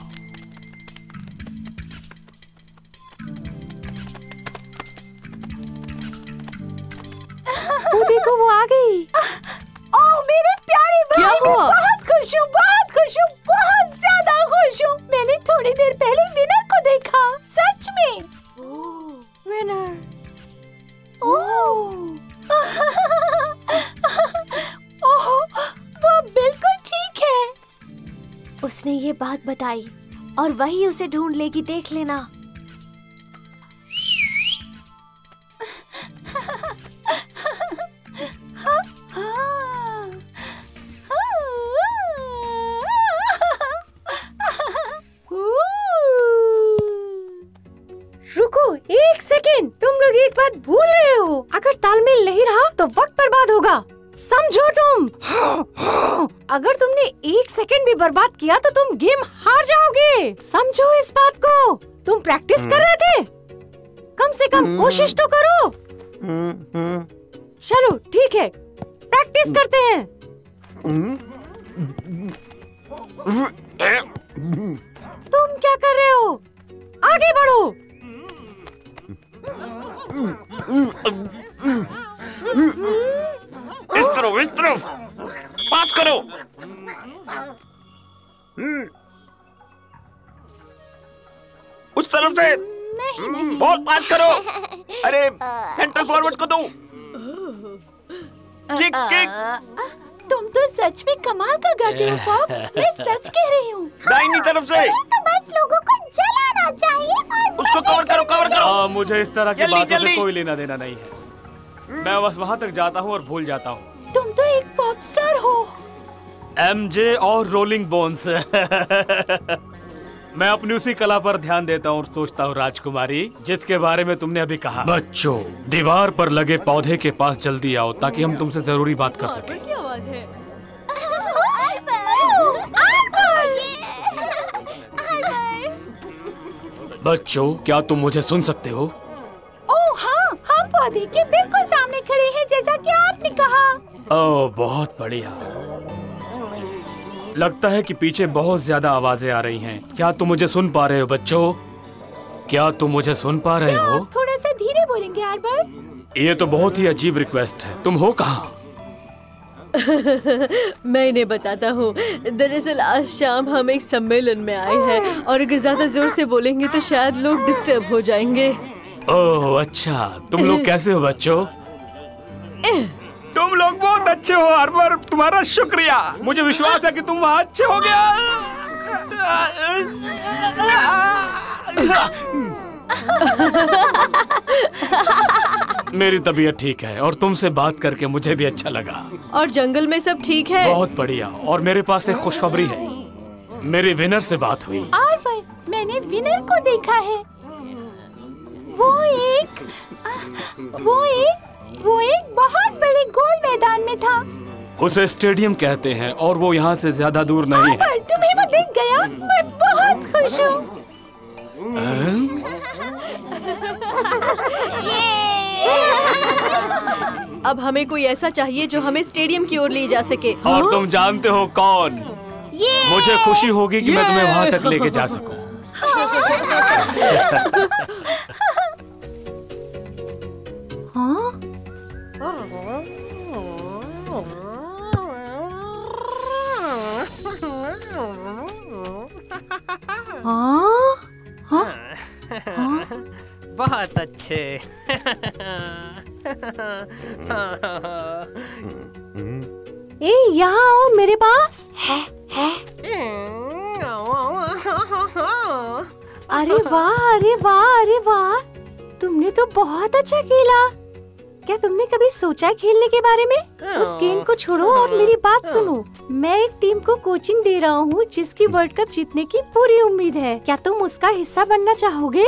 वो देखो, वो आ गई। ओह मेरे प्यारे भाई, क्या हुआ? मैं बहुत खुश हूँ, बहुत खुश हूँ, बहुत ज्यादा खुश हूँ। मैंने थोड़ी देर पहले विनर को देखा, सच में। विनर। ओह ओह, वो बिल्कुल ठीक है। उसने ये बात बताई और वही उसे ढूंढ लेगी, देख लेना। रुको एक सेकेंड, तुम लोग एक बात भूल रहे हो। अगर तालमेल नहीं रहा तो वक्त बर्बाद होगा, समझो तुम। अगर तुमने एक सेकेंड भी बर्बाद किया तो तुम गेम हार जाओगे, समझो इस बात को। तुम प्रैक्टिस कर रहे थे, कम से कम कोशिश तो करो। चलो ठीक है, प्रैक्टिस करते हैं। तुम क्या कर रहे हो? आगे बढ़ो। इस तरफ, इस तरफ, पास करो। उस तरफ से नहीं, नहीं। बॉल पास करो। अरे सेंटर फॉरवर्ड को दो। Kick, kick. तुम तो सच में कमाल का गाते हो फॉक्स, मैं सच कह रही हूँ। दाहिनी तरफ से। तो बस लोगों को जलाना चाहिए और उसको कवर करो, कवर करो। आ, मुझे इस तरह की जल्दी, बातों से जल्दी। कोई लेना देना नहीं है। मैं बस वहाँ तक जाता हूँ और भूल जाता हूँ। तुम तो एक पॉप स्टार हो। एमजे और रोलिंग बोन्स। मैं अपनी उसी कला पर ध्यान देता हूँ और सोचता हूँ राजकुमारी, जिसके बारे में तुमने अभी कहा। बच्चों, दीवार पर लगे पौधे के पास जल्दी आओ ताकि हम तुमसे जरूरी बात कर सकें। क्या आवाज है? बच्चों, क्या तुम मुझे सुन सकते हो? ओह हाँ, हम पौधे के बिल्कुल सामने खड़े हैं, जैसा कि आपने कहा। ओह, बहुत बढ़िया। लगता है कि पीछे बहुत ज्यादा आवाजें आ रही हैं। क्या तुम मुझे सुन पा रहे हो बच्चों? क्या तुम मुझे सुन पा रहे क्या हो? आप थोड़ा सा धीरे बोलेंगे आर्बर? ये तो बहुत ही अजीब रिक्वेस्ट है। तुम हो कहाँ? मैं इन्हें बताता हूँ। दरअसल आज शाम हम एक सम्मेलन में आए हैं और अगर ज्यादा जोर से बोलेंगे तो शायद लोग डिस्टर्ब हो जाएंगे। ओह अच्छा, तुम लोग कैसे हो बच्चों? तुम लोग बहुत अच्छे हो हार्बर, तुम्हारा शुक्रिया। मुझे विश्वास है कि तुम वहाँ अच्छे हो गया। मेरी तबीयत ठीक है और तुमसे बात करके मुझे भी अच्छा लगा। और जंगल में सब ठीक है? बहुत बढ़िया। और मेरे पास एक खुशखबरी है, मेरी विनर से बात हुई। आर्बर, मैंने विनर को देखा है। वो एक वो एक वो एक बहुत बड़े गोल मैदान में था। उसे स्टेडियम कहते हैं और वो यहाँ से ज्यादा दूर नहीं है। आर्बर, तुम्हें वो दिख गया? मैं बहुत खुश हूँ। अब हमें कोई ऐसा चाहिए जो हमें स्टेडियम की ओर ले जा सके। और तुम जानते हो कौन? मुझे खुशी होगी कि मैं तुम्हें वहाँ तक लेके जा सकूं। हाँ? हाँ? हाँ? हाँ? बहुत अच्छे। ए, यहाँ आओ मेरे पास। अरे वाह, अरे वाह, अरे वाह, तुमने तो बहुत अच्छा खेला। क्या तुमने कभी सोचा है खेलने के बारे में? उस गेम को छोड़ो और मेरी बात सुनो। मैं एक टीम को कोचिंग दे रहा हूँ जिसकी वर्ल्ड कप जीतने की पूरी उम्मीद है। क्या तुम उसका हिस्सा बनना चाहोगे?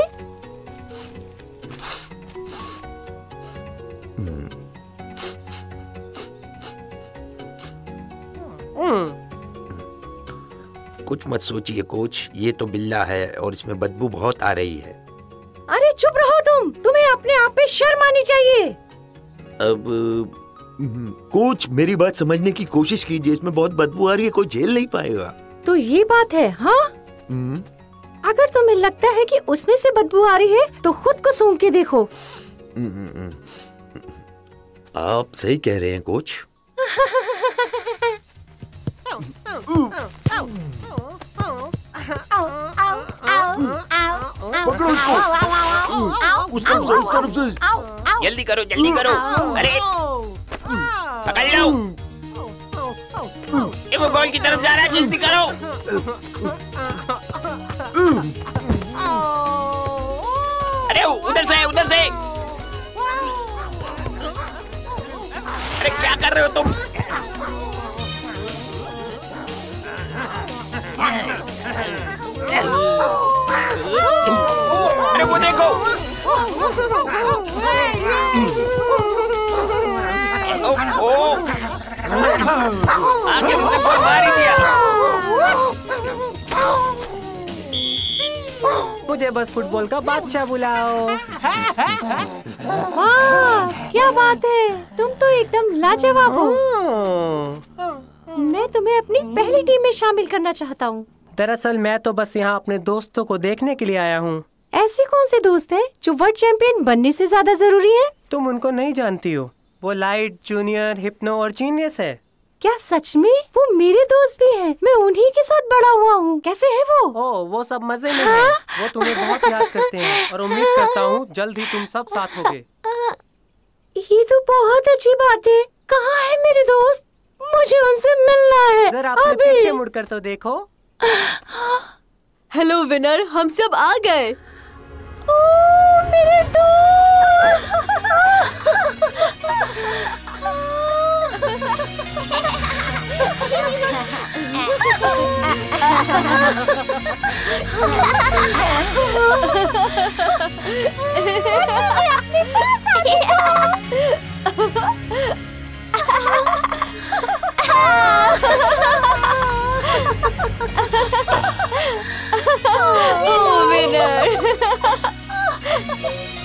कुछ मत सोचिए कोच, ये तो बिल्ला है और इसमें बदबू बहुत आ रही है। अरे चुप रहो तुम, तुम्हें अपने आप पे शर्म आनी चाहिए। अब कोच मेरी बात समझने की कोशिश कीजिए, इसमें बहुत बदबू आ रही है, कोई झेल नहीं पाएगा। तो ये बात है? हाँ, अगर तुम्हें लगता है कि उसमें से बदबू आ रही है तो खुद को सूंघ के देखो। आप सही कह रहे हैं कोच। पकड़ो उसको। उस तरफ से, उस तरफ से। जल्दी करो, जल्दी करो। अरे पकड़ लो। ये वो गोल की तरफ जा रहा है, जल्दी करो। अरे उधर से, उधर से। अरे क्या कर रहे हो तुम? अरे वो देखो। ओ, ओ, आगे मुझे कोई मार ही दिया। मुझे बस फुटबॉल का बादशाह बुलाओ। वाह, क्या बात है, तुम तो एकदम लाजवाब हो। मैं तुम्हें अपनी पहली टीम में शामिल करना चाहता हूँ। दरअसल मैं तो बस यहाँ अपने दोस्तों को देखने के लिए आया हूँ। ऐसे कौन से दोस्त हैं जो वर्ल्ड चैंपियन बनने से ज्यादा जरूरी है? तुम उनको नहीं जानती हो। वो लाइट, जूनियर, हिप्नो और जीनियस है। क्या सच में? वो मेरे दोस्त भी हैं। मैं उन्हीं के साथ बड़ा हुआ हूँ। कैसे है वो? ओ, वो सब मजे में हैं। वो तुम्हें बहुत याद करते हैं और उम्मीद करता हूँ जल्द ही तुम सब साथ होगे। ये तो बहुत अच्छी बात है। कहाँ है मेरे दोस्त? मुझे उनसे मिलना है। जरा अपने पीछे मुड़कर तो देखो। हेलो विनर, हम सब आ गए। ओह मेरे दोस्त। Oh, winner!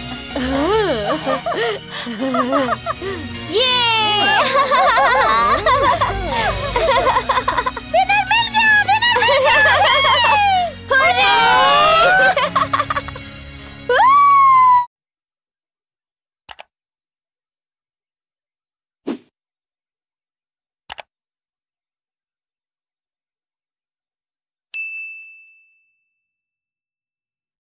Yeah!